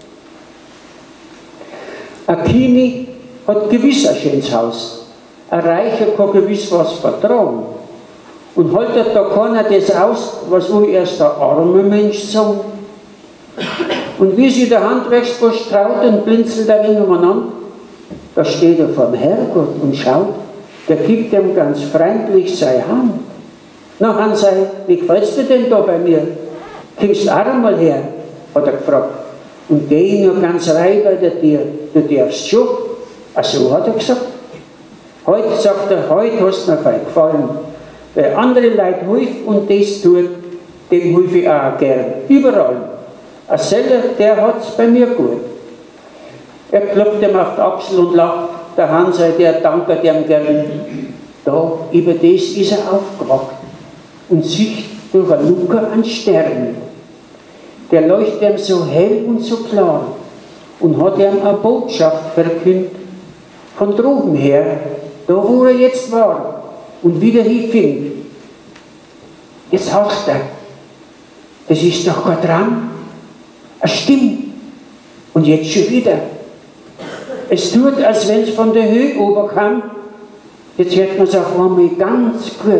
F: Ein Kini hat gewiss ein schönes Haus, ein Reicher kann gewiss was vertragen. Und haltet da keiner das aus, was wohl erst der arme Mensch sagt. Und wie sich der Handwerksbusch traut und blinzelt ein wenig umeinander, da steht er vor dem Herrgott und schaut, der gibt ihm ganz freundlich seine Hand. Na Hansei, wie gefällt's dir denn da bei mir? Kommst du auch einmal her? Hat er gefragt. Und geh ich nur ganz rein bei dir, du darfst schon. Ach so, hat er gesagt. Heute, sagt er, heute hast du mir fein gefallen. Weil andere Leute helfen und das tut, dem helfe ich auch gern. Überall. Ein Seller, der hat's bei mir gut. Er klopft ihm auf die Achsel und lacht. Der Hansei, der dankt ihm gern. Da, über das ist er aufgewacht und sieht durch eine Luke einen Stern. Der leuchtet ihm so hell und so klar und hat ihm eine Botschaft verkündet. Von droben her, da wo er jetzt war und wieder hinfindet. Jetzt horcht er. Das ist doch kein Traum. Eine Stimme. Und jetzt schon wieder. Es tut, als wenn es von der Höhe oben kam. Jetzt hört man es auf einmal ganz gut.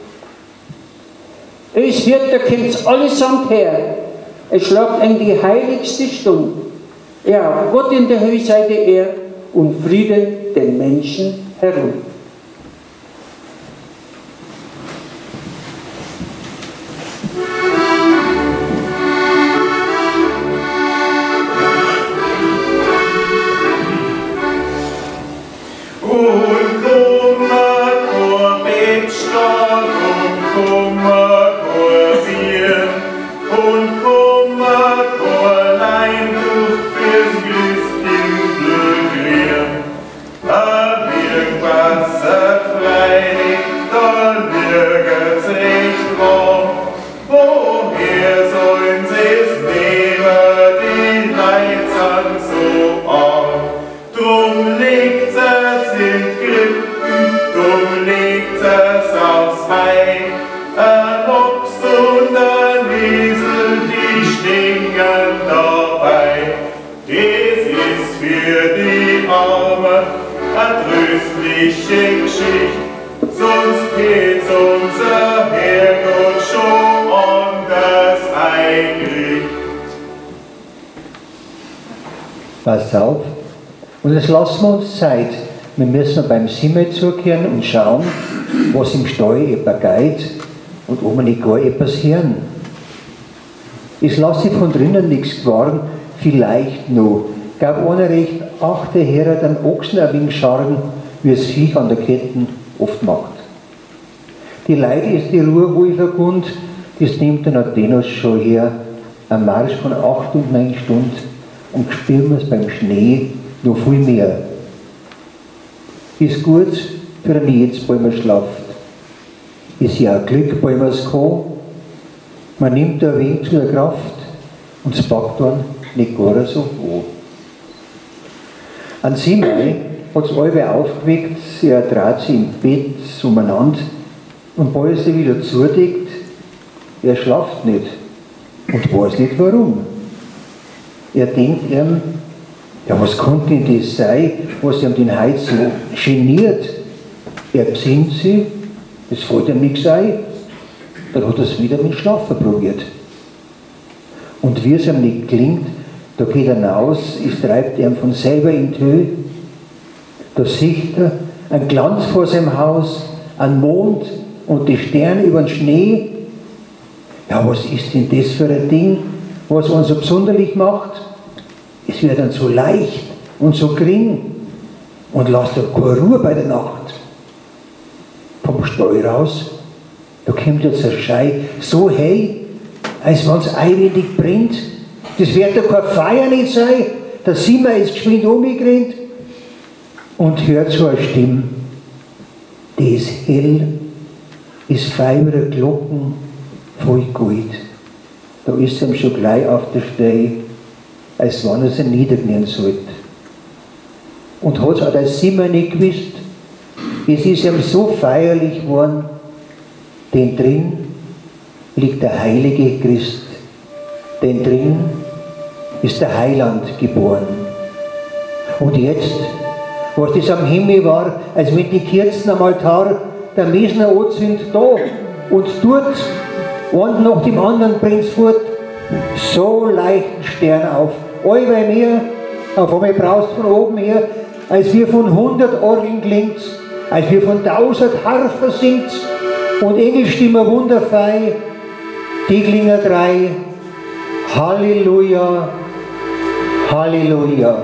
F: Es wird, da kommt allesamt her. Es schlagt in die heiligste Stunde. Ja, Gott in der Höhe sei die Ehre und Frieden den Menschen herum.
G: Drum ein Ochs und ein Wiesel, die stinken dabei. Das ist für die Arme eine tröstliche Geschichte, sonst geht's unser Herrgott schon anders eingerichtet.
E: Pass auf. Und jetzt lassen wir uns Zeit. Wir müssen beim Simmel zukehren und schauen, was im Stall etwa geht und ob wir nicht gar etwas hören. Es lässt sich von drinnen nichts geworden, vielleicht noch. Gab einer recht achte Herr den Ochsen ein wenig scharren, wie es Viech an der Ketten oft macht. Die Leute ist die Ruhe wohl vergund, das nimmt der Athenos schon her, ein Marsch von 8 und 9 Stunden und spüren wir es beim Schnee noch viel mehr. Ist gut für einen jetzt, weil man schlaft. Ist ja ein Glück, weil man es kann. Man nimmt ein wenig zu der Kraft und es packt dann nicht gar so an. An Simei hat es alle aufgeweckt, er dreht sich im Bett umeinander und bald sie wieder zudeckt, er schlaft nicht und weiß nicht warum. Er denkt ihm, ja, was konnte denn das sein, was ihm den Hals so geniert? Er besinnt sich, es fällt ihm nichts ein, dann hat er es wieder mit Schlafen probiert. Und wie es ihm nicht gelingt, da geht er raus, es treibt ihm von selber in die Höhe. Da sieht er einen Glanz vor seinem Haus, einen Mond und die Sterne über den Schnee. Ja, was ist denn das für ein Ding, was uns so besonderlich macht? Es wird dann so leicht und so gering und lasst doch keine Ruhe bei der Nacht. Vom Stall raus, da kommt jetzt ein Schei so hell, als wenn es einwendig brennt. Das wird doch keine Feier nicht sein. Der Simmer ist geschwind umgerannt und hört so eine Stimme. Die ist hell, ist feibere Glocken voll Gold. Da ist ihm schon gleich auf der Stelle, als wenn er sie niederknien sollte. Und hat auch der Simmer nicht gewusst, es ist ihm so feierlich geworden, denn drin liegt der heilige Christ, denn drin ist der Heiland geboren. Und jetzt, was das am Himmel war, als wenn die Kerzen am Altar der Mesner sind da und dort, und nach dem anderen brennt fort, so leichten Stern auf. All bei mir, auf einmal braust von oben her, als wir von 100 Orgeln klingt, als wir von 1000 Harfer singt und Engelstimmer wunderfei, die klingen 3. Halleluja, Halleluja.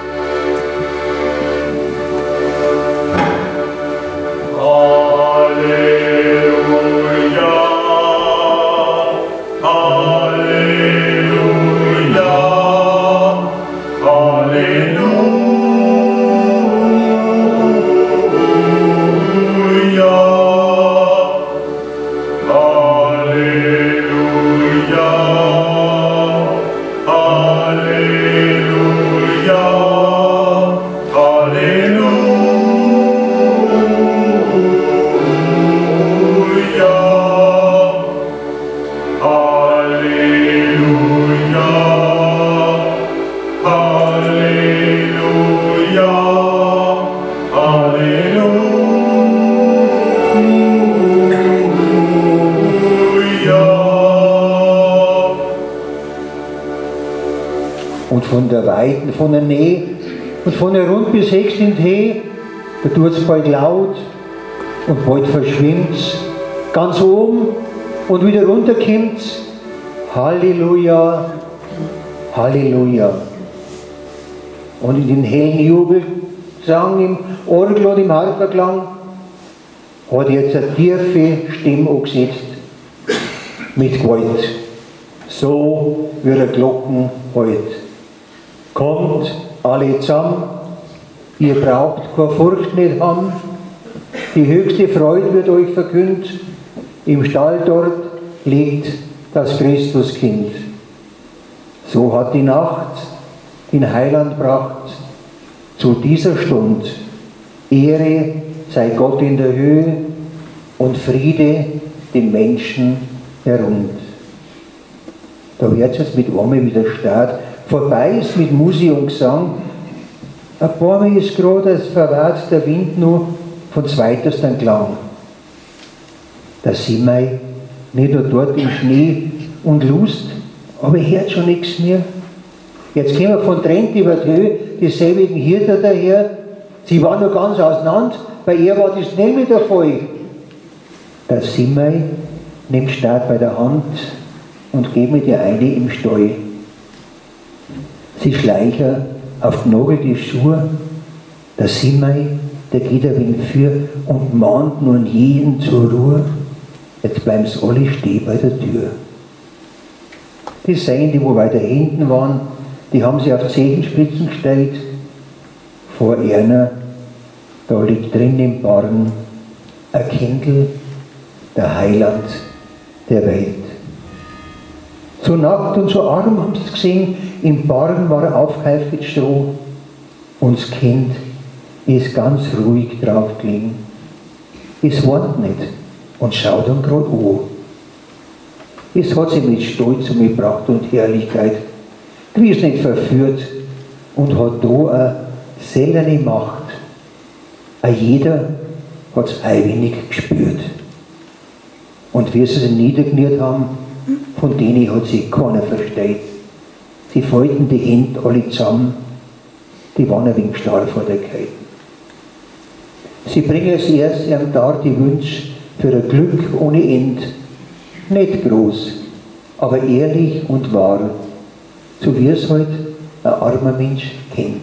E: Von der Weiten, von der Nähe und von der Rund bis höchst in die Höhe, da tut es bald laut und bald verschwimmt es ganz oben und wieder runter kommt Halleluja, Halleluja. Und in den hellen Jubelsang im Orgel und im Harferklang hat jetzt eine tiefe Stimme angesetzt mit Gewalt, so wie eine Glocken heut. Kommt alle zusammen, ihr braucht keine Furcht nicht haben, die höchste Freude wird euch verkündet, im Stall dort liegt das Christuskind. So hat die Nacht den Heiland gebracht, zu dieser Stunde Ehre sei Gott in der Höhe und Friede den Menschen herund. Da hört es mit einmal wieder Start. Vorbei ist mit Musik und Gesang. Ein paar Mal ist gerade, als verwahrt der Wind nur von zweiters den Klang. Da sind wir nicht nur dort im Schnee und Lust, aber ich hört schon nichts mehr. Jetzt gehen wir von Trent über die Höhe, dieselbigen Hirter daher. Sie waren noch ganz auseinander, bei ihr war das nicht mehr der Fall. Da sind wir, nimmt Start bei der Hand und geht mit ihr eine im Stall. Sie schleichen auf genagelte Schuhe, da sind wir, der geht ein wenig für und mahnt nun jeden zur Ruhe. Jetzt bleiben sie alle stehen bei der Tür. Die Seien, die wo weiter hinten waren, die haben sie auf Zehenspitzen gestellt. Vor einer, da liegt drin im Barren ein Kindl, der Heiland der Welt. So nackt und so arm haben sie es gesehen, im Barren war er aufgehäuft mit Stroh und das Kind ist ganz ruhig drauf gelegen. Es weint nicht und schaut ihn gerade an. Es hat sie mit Stolz umgebracht und Herrlichkeit, die ist nicht verführt und hat da eine seltene Macht. Auch jeder hat es ein wenig gespürt. Und wie sie niederkniert haben, von denen hat sich keiner versteht. Sie falten die Hände alle zusammen, die waren ein wenig starr vor der Kälte. Sie bringen es erst ihrem dar die Wünsche für ein Glück ohne End, nicht groß, aber ehrlich und wahr, so wie es halt ein armer Mensch kennt.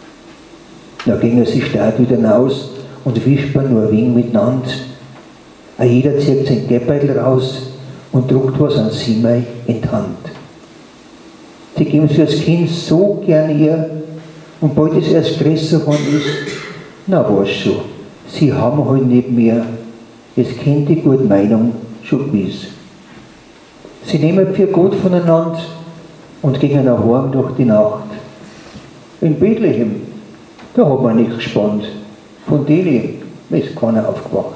E: Da gingen sie stark wieder hinaus und wispern nur ein wenig miteinander. Jeder zieht sein Geldbeutel raus und druckt was an Simei in die Hand. Sie geben es für das Kind so gern ihr und bald es erst größer geworden ist, na was schon, sie haben halt nicht mehr, es kennt die gute Meinung schon gewiss. Sie nehmen für Gott voneinander und gehen nach Heim durch die Nacht. In Bethlehem, da hat man nichts gespannt, von denen ist keiner aufgewacht.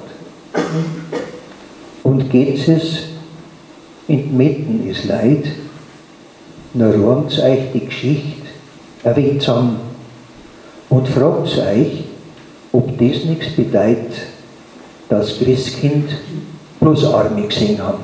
E: Und geht es in die Metten ist Leid, dann räumt euch die Geschichte ein wenig zusammen und fragt euch, ob das nichts bedeutet, dass Christkind bloß Arme gesehen haben.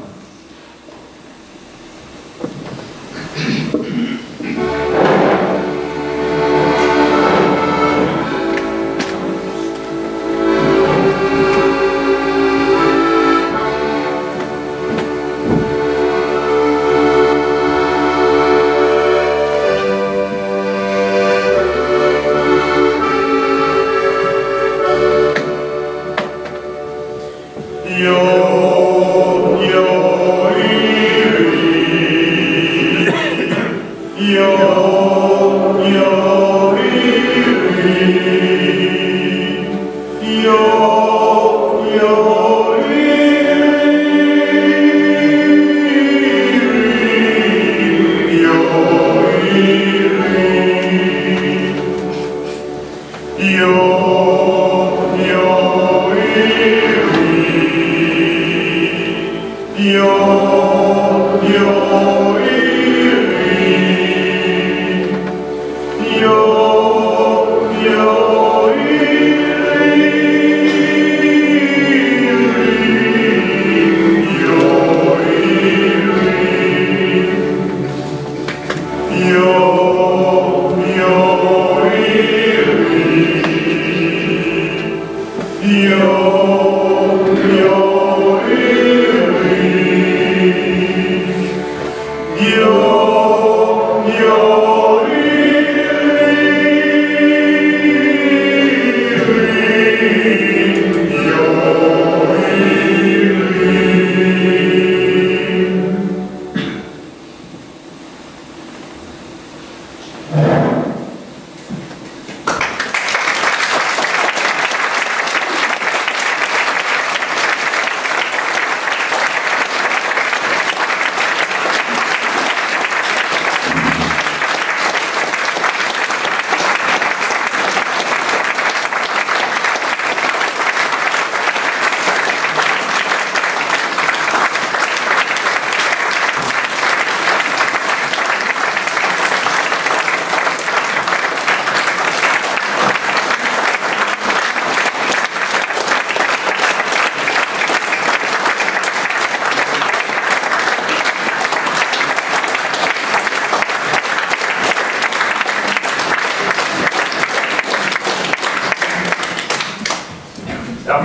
G: Yo,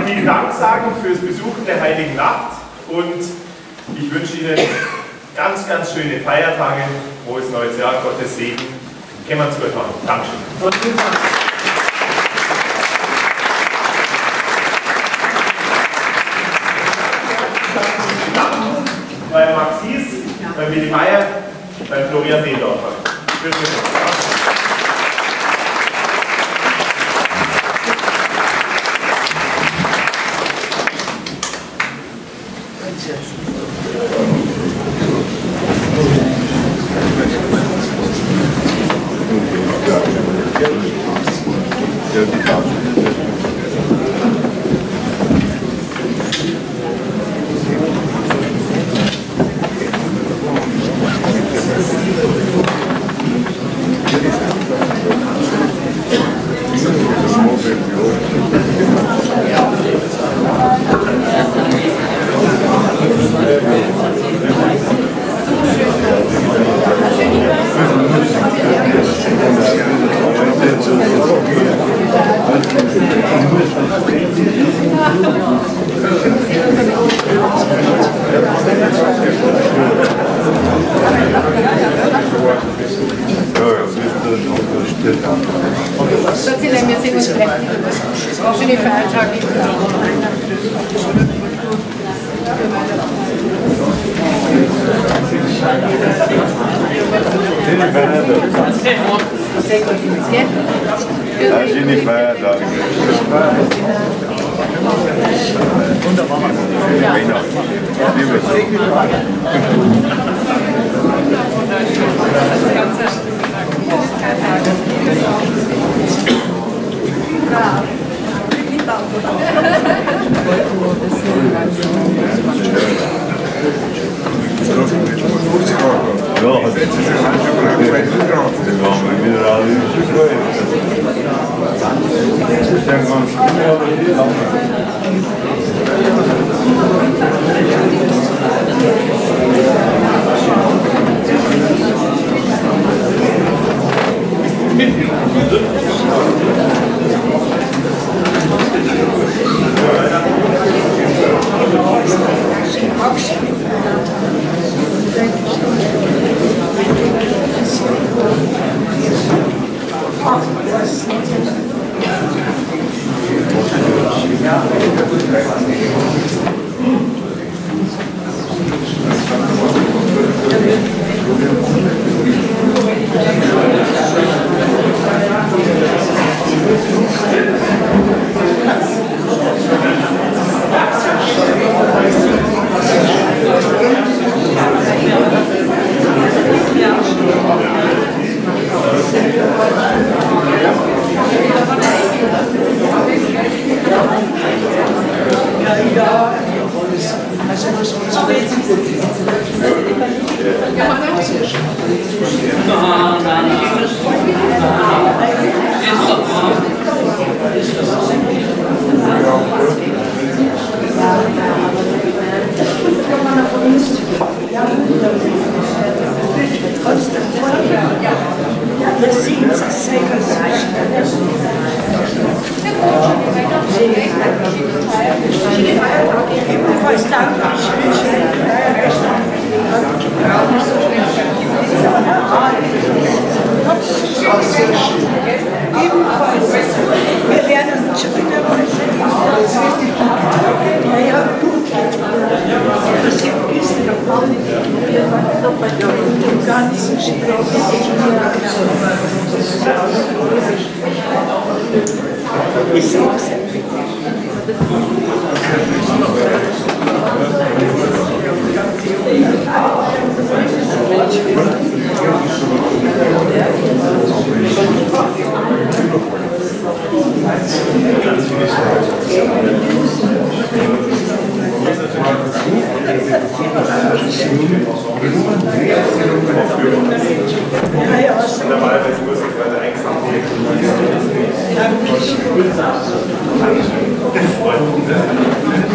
G: vielen Dank sagen fürs Besuchen der Heiligen Nacht und ich wünsche Ihnen ganz, ganz schöne Feiertage, frohes neues Jahr, Gottes Segen. Kommen wir zu gut haben. Dankeschön. Bei Max Hies, beim Willi Meier, beim Florian Dehndorfer.
H: Wir sehen uns vielleicht wieder. Schöne Feiertage.
B: Schöne Feiertage.
H: Wunderbar.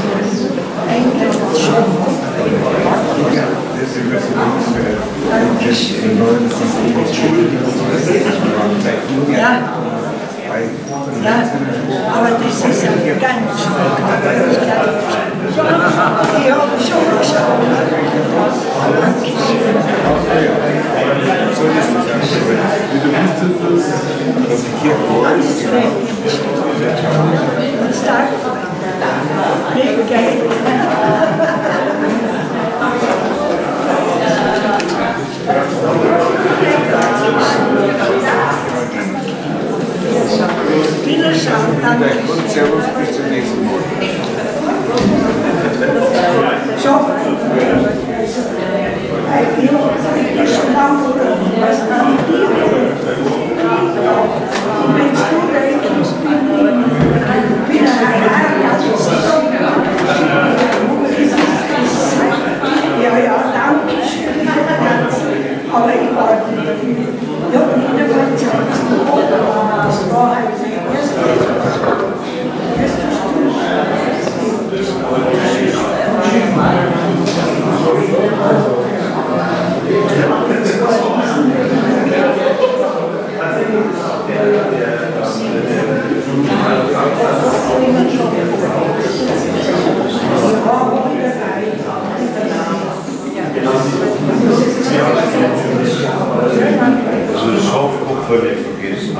B: Das
C: Ja. Ja, aber das ist ja ganz schön. Ich habe schon geschaut. Alles recht. Und stark. Mega geil. Wiederschauen, danke.
B: Und Servus, bis zum nächsten Mal.
C: Schon. Ich schon lange was an dir. Und wenn du denkst, bin ich ja, ja, danke schön. Aber ich war nicht der ganze Zeit. Das war halt mein
B: Also das Hauptbuch völlig vergessen.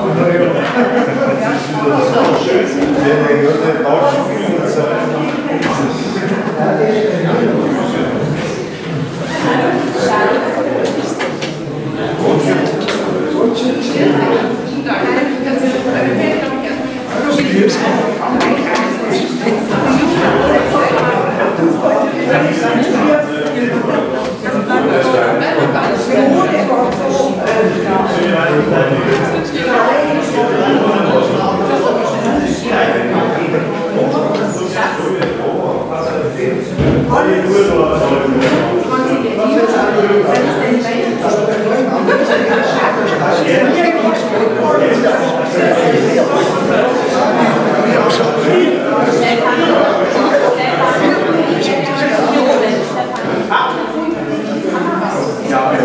G: Ja,